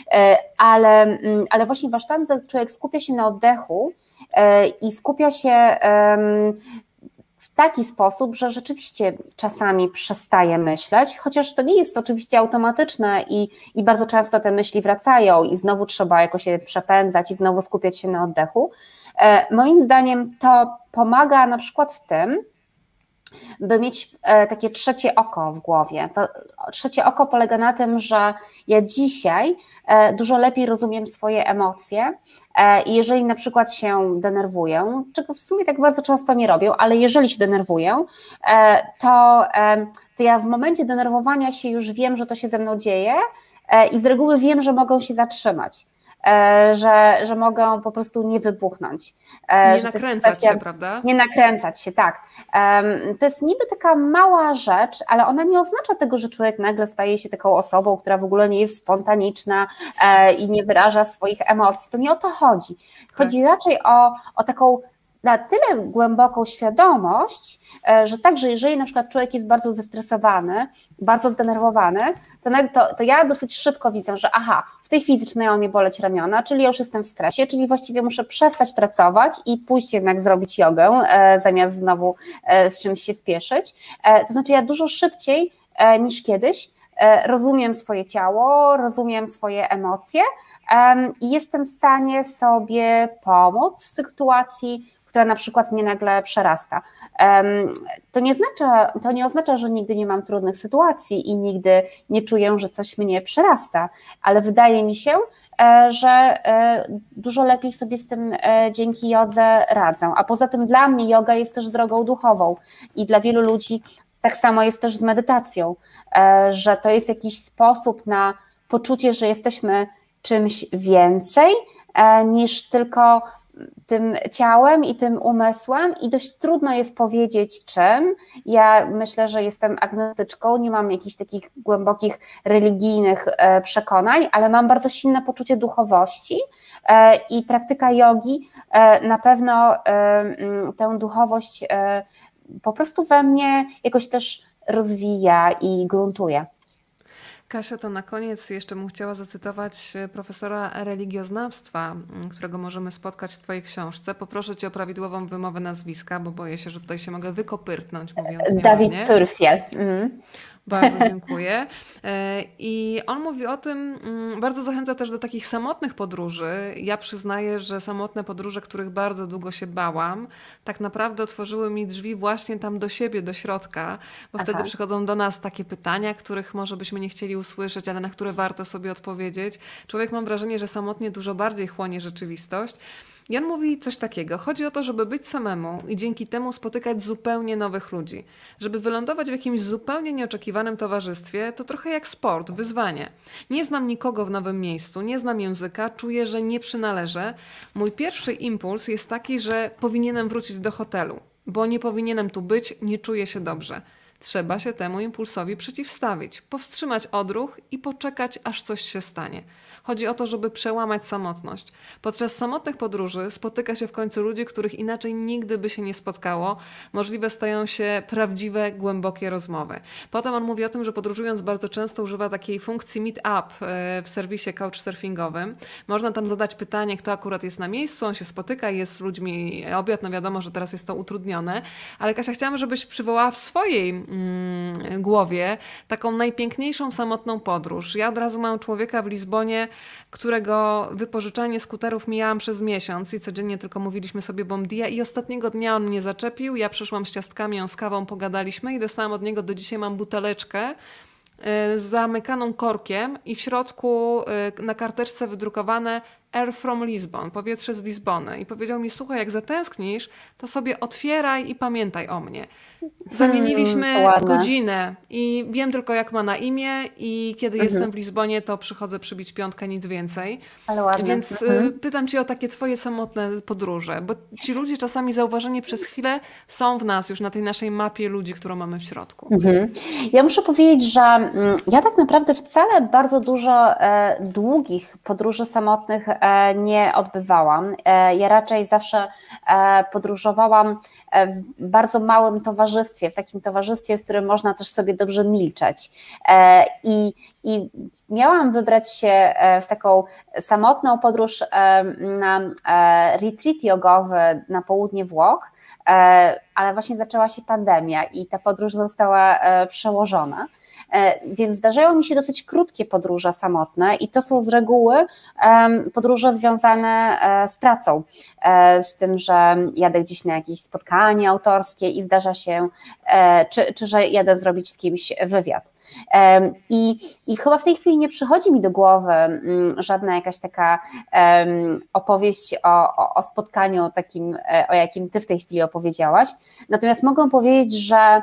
ale właśnie w asztandze człowiek skupia się na oddechu i skupia się w taki sposób, że rzeczywiście czasami przestaje myśleć, chociaż to nie jest oczywiście automatyczne i bardzo często te myśli wracają i znowu trzeba jakoś je przepędzać i znowu skupiać się na oddechu. Moim zdaniem to pomaga na przykład w tym, by mieć takie trzecie oko w głowie. To trzecie oko polega na tym, że ja dzisiaj dużo lepiej rozumiem swoje emocje i jeżeli na przykład się denerwuję, czego w sumie tak bardzo często nie robię, ale jeżeli się denerwuję, to ja w momencie denerwowania się już wiem, że to się ze mną dzieje i z reguły wiem, że mogę się zatrzymać. Że mogę po prostu nie wybuchnąć. Nie nakręcać się, prawda? Nie nakręcać się, tak. To jest niby taka mała rzecz, ale ona nie oznacza tego, że człowiek nagle staje się taką osobą, która w ogóle nie jest spontaniczna i nie wyraża swoich emocji. To nie o to chodzi. Chodzi raczej o taką na tyle głęboką świadomość, że także jeżeli na przykład człowiek jest bardzo zestresowany, bardzo zdenerwowany, to ja dosyć szybko widzę, że w tej chwili zaczynają mnie boleć ramiona, czyli ja już jestem w stresie, czyli właściwie muszę przestać pracować i pójść jednak zrobić jogę, zamiast znowu z czymś się spieszyć. To znaczy ja dużo szybciej niż kiedyś rozumiem swoje ciało, rozumiem swoje emocje i jestem w stanie sobie pomóc w sytuacji, która na przykład mnie nagle przerasta. To nie oznacza, że nigdy nie mam trudnych sytuacji i nigdy nie czuję, że coś mnie przerasta, ale wydaje mi się, że dużo lepiej sobie z tym dzięki jodze radzę. A poza tym dla mnie joga jest też drogą duchową i dla wielu ludzi tak samo jest też z medytacją, że to jest jakiś sposób na poczucie, że jesteśmy czymś więcej niż tylko tym ciałem i tym umysłem i dość trudno jest powiedzieć czym. Ja myślę, że jestem agnostyczką, nie mam jakichś takich głębokich religijnych przekonań, ale mam bardzo silne poczucie duchowości i praktyka jogi na pewno tę duchowość po prostu we mnie jakoś też rozwija i gruntuje. Kasia, to na koniec jeszcze bym chciała zacytować profesora religioznawstwa, którego możemy spotkać w twojej książce. Poproszę cię o prawidłową wymowę nazwiska, bo boję się, że tutaj się mogę wykopyrtnąć, mówiąc nieładnie. David Turfiel. Bardzo dziękuję. I on mówi o tym, bardzo zachęca też do takich samotnych podróży. Ja przyznaję, że samotne podróże, których bardzo długo się bałam, tak naprawdę otworzyły mi drzwi właśnie tam do siebie, do środka, bo wtedy przychodzą do nas takie pytania, których może byśmy nie chcieli usłyszeć, ale na które warto sobie odpowiedzieć. Człowiek, mam wrażenie, że samotnie dużo bardziej chłonie rzeczywistość. I on mówi coś takiego. Chodzi o to, żeby być samemu i dzięki temu spotykać zupełnie nowych ludzi. Żeby wylądować w jakimś zupełnie nieoczekiwanym towarzystwie, to trochę jak sport, wyzwanie. Nie znam nikogo w nowym miejscu, nie znam języka, czuję, że nie przynależę. Mój pierwszy impuls jest taki, że powinienem wrócić do hotelu, bo nie powinienem tu być, nie czuję się dobrze. Trzeba się temu impulsowi przeciwstawić, powstrzymać odruch i poczekać, aż coś się stanie. Chodzi o to, żeby przełamać samotność. Podczas samotnych podróży spotyka się w końcu ludzi, których inaczej nigdy by się nie spotkało. Możliwe stają się prawdziwe, głębokie rozmowy. Potem on mówi o tym, że podróżując bardzo często używa takiej funkcji meet up w serwisie couchsurfingowym. Można tam dodać pytanie, kto akurat jest na miejscu, on się spotyka, jest z ludźmi obiad. No wiadomo, że teraz jest to utrudnione. Ale Kasia, chciałam, żebyś przywołała w swojej głowie taką najpiękniejszą samotną podróż. Ja od razu mam człowieka w Lizbonie, którego wypożyczanie skuterów mijałam przez miesiąc i codziennie tylko mówiliśmy sobie bom dia i ostatniego dnia on mnie zaczepił, ja przyszłam z ciastkami, on z kawą, pogadaliśmy i dostałam od niego, do dzisiaj mam buteleczkę zamykaną korkiem i w środku na karteczce wydrukowane Air from Lisbon, powietrze z Lizbony. I powiedział mi, słuchaj, jak zatęsknisz, to sobie otwieraj i pamiętaj o mnie. Zamieniliśmy godzinę i wiem tylko, jak ma na imię i kiedy jestem w Lizbonie, to przychodzę przybić piątkę, nic więcej. Ale ładne. Więc pytam cię o takie twoje samotne podróże, bo ci ludzie czasami zauważeni przez chwilę są w nas już na tej naszej mapie ludzi, którą mamy w środku. Ja muszę powiedzieć, że ja tak naprawdę wcale bardzo dużo długich podróży samotnych nie odbywałam. Ja raczej zawsze podróżowałam w bardzo małym towarzystwie, w takim towarzystwie, w którym można też sobie dobrze milczeć. I miałam wybrać się w taką samotną podróż na retreat jogowy na południe Włoch, ale właśnie zaczęła się pandemia i ta podróż została przełożona. Więc zdarzają mi się dosyć krótkie podróże samotne i to są z reguły podróże związane z pracą, z tym, że jadę gdzieś na jakieś spotkanie autorskie i zdarza się, czy że jadę zrobić z kimś wywiad. I chyba w tej chwili nie przychodzi mi do głowy żadna jakaś taka opowieść o spotkaniu takim, o jakim ty w tej chwili opowiedziałaś. Natomiast mogę powiedzieć,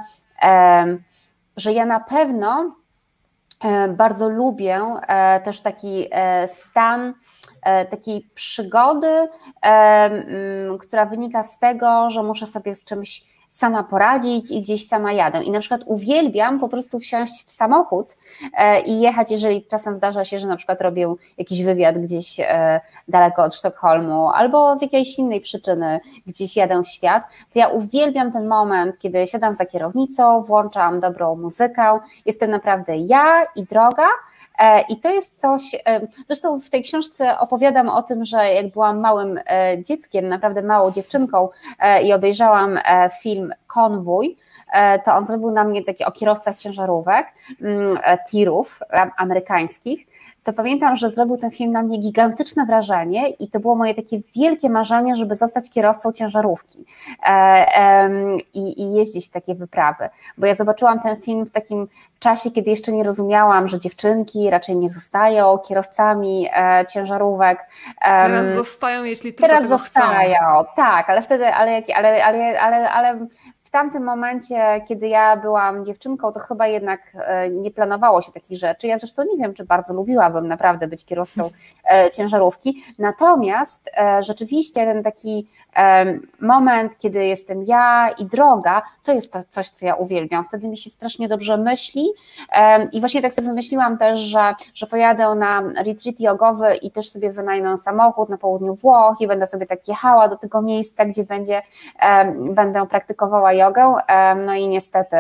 że ja na pewno bardzo lubię też taki stan takiej przygody, która wynika z tego, że muszę sobie z czymś sama poradzić i gdzieś sama jadę. I na przykład uwielbiam po prostu wsiąść w samochód i jechać, jeżeli czasem zdarza się, że na przykład robię jakiś wywiad gdzieś daleko od Sztokholmu albo z jakiejś innej przyczyny gdzieś jadę w świat, to ja uwielbiam ten moment, kiedy siadam za kierownicą, włączam dobrą muzykę, jestem naprawdę ja i droga. I to jest coś, zresztą w tej książce opowiadam o tym, że jak byłam małym dzieckiem, naprawdę małą dziewczynką i obejrzałam film Konwój, to on zrobił na mnie takie o kierowcach ciężarówek, tirów amerykańskich. To pamiętam, że zrobił ten film na mnie gigantyczne wrażenie i to było moje takie wielkie marzenie, żeby zostać kierowcą ciężarówki i jeździć w takie wyprawy, bo ja zobaczyłam ten film w takim czasie, kiedy jeszcze nie rozumiałam, że dziewczynki raczej nie zostają kierowcami ciężarówek. Teraz zostają, jeśli tylko teraz tego zostają, chcą. tak, ale wtedy, ale w tamtym momencie, kiedy ja byłam dziewczynką, to chyba jednak nie planowało się takich rzeczy. Ja zresztą nie wiem, czy bardzo lubiłabym naprawdę być kierowcą ciężarówki. Natomiast rzeczywiście ten taki moment, kiedy jestem ja i droga, to jest to coś, co ja uwielbiam. Wtedy mi się strasznie dobrze myśli i właśnie tak sobie wymyśliłam też, że pojadę na retreat jogowy i też sobie wynajmę samochód na południu Włoch i będę sobie tak jechała do tego miejsca, gdzie będę praktykowała jogę. No i niestety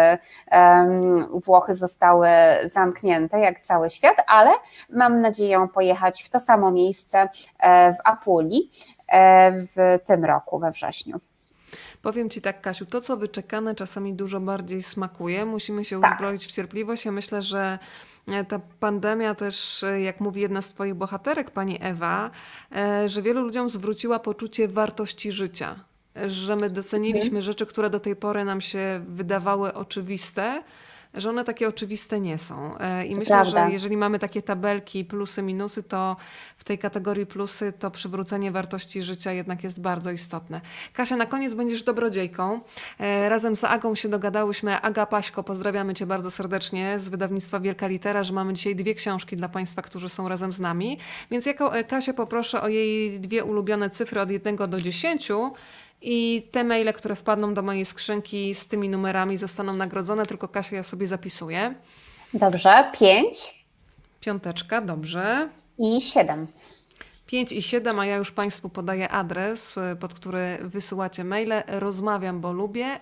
Włochy zostały zamknięte, jak cały świat, ale mam nadzieję pojechać w to samo miejsce w Apulii w tym roku, we wrześniu. Powiem Ci tak, Kasiu, to co wyczekane czasami dużo bardziej smakuje. Musimy się uzbroić w cierpliwość. Ja myślę, że ta pandemia też, jak mówi jedna z Twoich bohaterek, pani Ewa, że wielu ludziom zwróciła poczucie wartości życia. Że my doceniliśmy rzeczy, które do tej pory nam się wydawały oczywiste, że one takie oczywiste nie są. I myślę, prawda. że jeżeli mamy takie tabelki plusy, minusy, to w tej kategorii plusy to przywrócenie wartości życia jednak jest bardzo istotne. Kasia, na koniec będziesz dobrodziejką. Razem z Agą się dogadałyśmy. Aga Paśko, pozdrawiamy Cię bardzo serdecznie z wydawnictwa Wielka Litera, że mamy dzisiaj 2 książki dla Państwa, którzy są razem z nami. Więc jako Kasię poproszę o jej 2 ulubione cyfry od 1 do 10. I te maile, które wpadną do mojej skrzynki z tymi numerami zostaną nagrodzone, tylko Kasia, ja sobie zapisuję. Dobrze, 5. 5, dobrze. I 7. 5 i 7, a ja już Państwu podaję adres, pod który wysyłacie maile. Rozmawiam, bo lubię,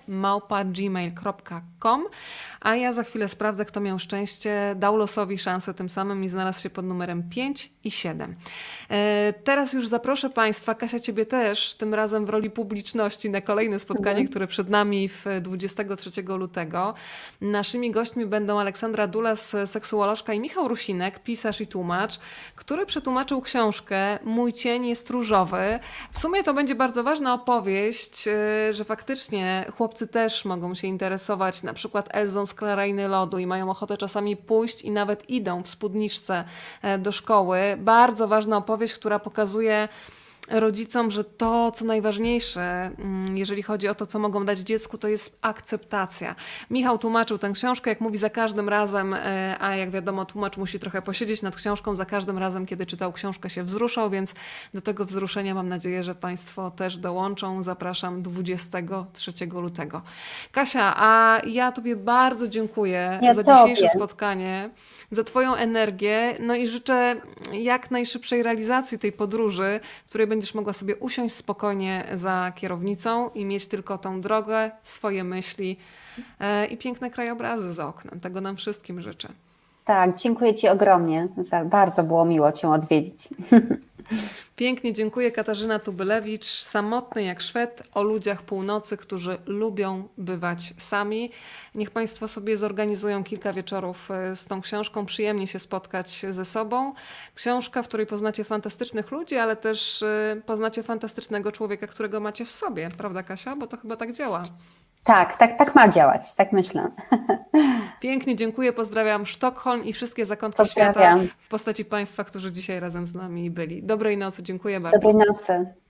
@gmail.com, a ja za chwilę sprawdzę, kto miał szczęście, dał losowi szansę tym samym i znalazł się pod numerem 5 i 7. Teraz już zaproszę Państwa, Kasia, Ciebie też, tym razem w roli publiczności na kolejne spotkanie, które przed nami 23 lutego. Naszymi gośćmi będą Aleksandra Dulas, seksuolożka, i Michał Rusinek, pisarz i tłumacz, który przetłumaczył książkę Mój cień jest różowy. W sumie to będzie bardzo ważna opowieść, że faktycznie chłopcy też mogą się interesować na przykład Elzą z Krainy Lodu i mają ochotę czasami pójść i nawet idą w spódniczce do szkoły. Bardzo ważna opowieść, która pokazuje rodzicom, że to, co najważniejsze, jeżeli chodzi o to, co mogą dać dziecku, to jest akceptacja. Michał tłumaczył tę książkę, jak mówi, za każdym razem, a jak wiadomo, tłumacz musi trochę posiedzieć nad książką, za każdym razem, kiedy czytał książkę, się wzruszał, więc do tego wzruszenia mam nadzieję, że Państwo też dołączą. Zapraszam 23 lutego. Kasia, a ja Tobie bardzo dziękuję za dzisiejsze spotkanie, za Twoją energię, no i życzę jak najszybszej realizacji tej podróży, w której będziesz mogła sobie usiąść spokojnie za kierownicą i mieć tylko tą drogę, swoje myśli i piękne krajobrazy za oknem. Tego nam wszystkim życzę. Tak, dziękuję Ci ogromnie. Bardzo było miło Cię odwiedzić. Pięknie dziękuję. Katarzyna Tubylewicz, Samotny jak Szwed, o ludziach północy, którzy lubią bywać sami. Niech Państwo sobie zorganizują kilka wieczorów z tą książką, przyjemnie się spotkać ze sobą. Książka, w której poznacie fantastycznych ludzi, ale też poznacie fantastycznego człowieka, którego macie w sobie. Prawda, Kasia? Bo to chyba tak działa. Tak ma działać, tak myślę. Pięknie dziękuję, pozdrawiam Sztokholm i wszystkie zakątki świata w postaci Państwa, którzy dzisiaj razem z nami byli. Dobrej nocy, dziękuję bardzo. Dobrej nocy.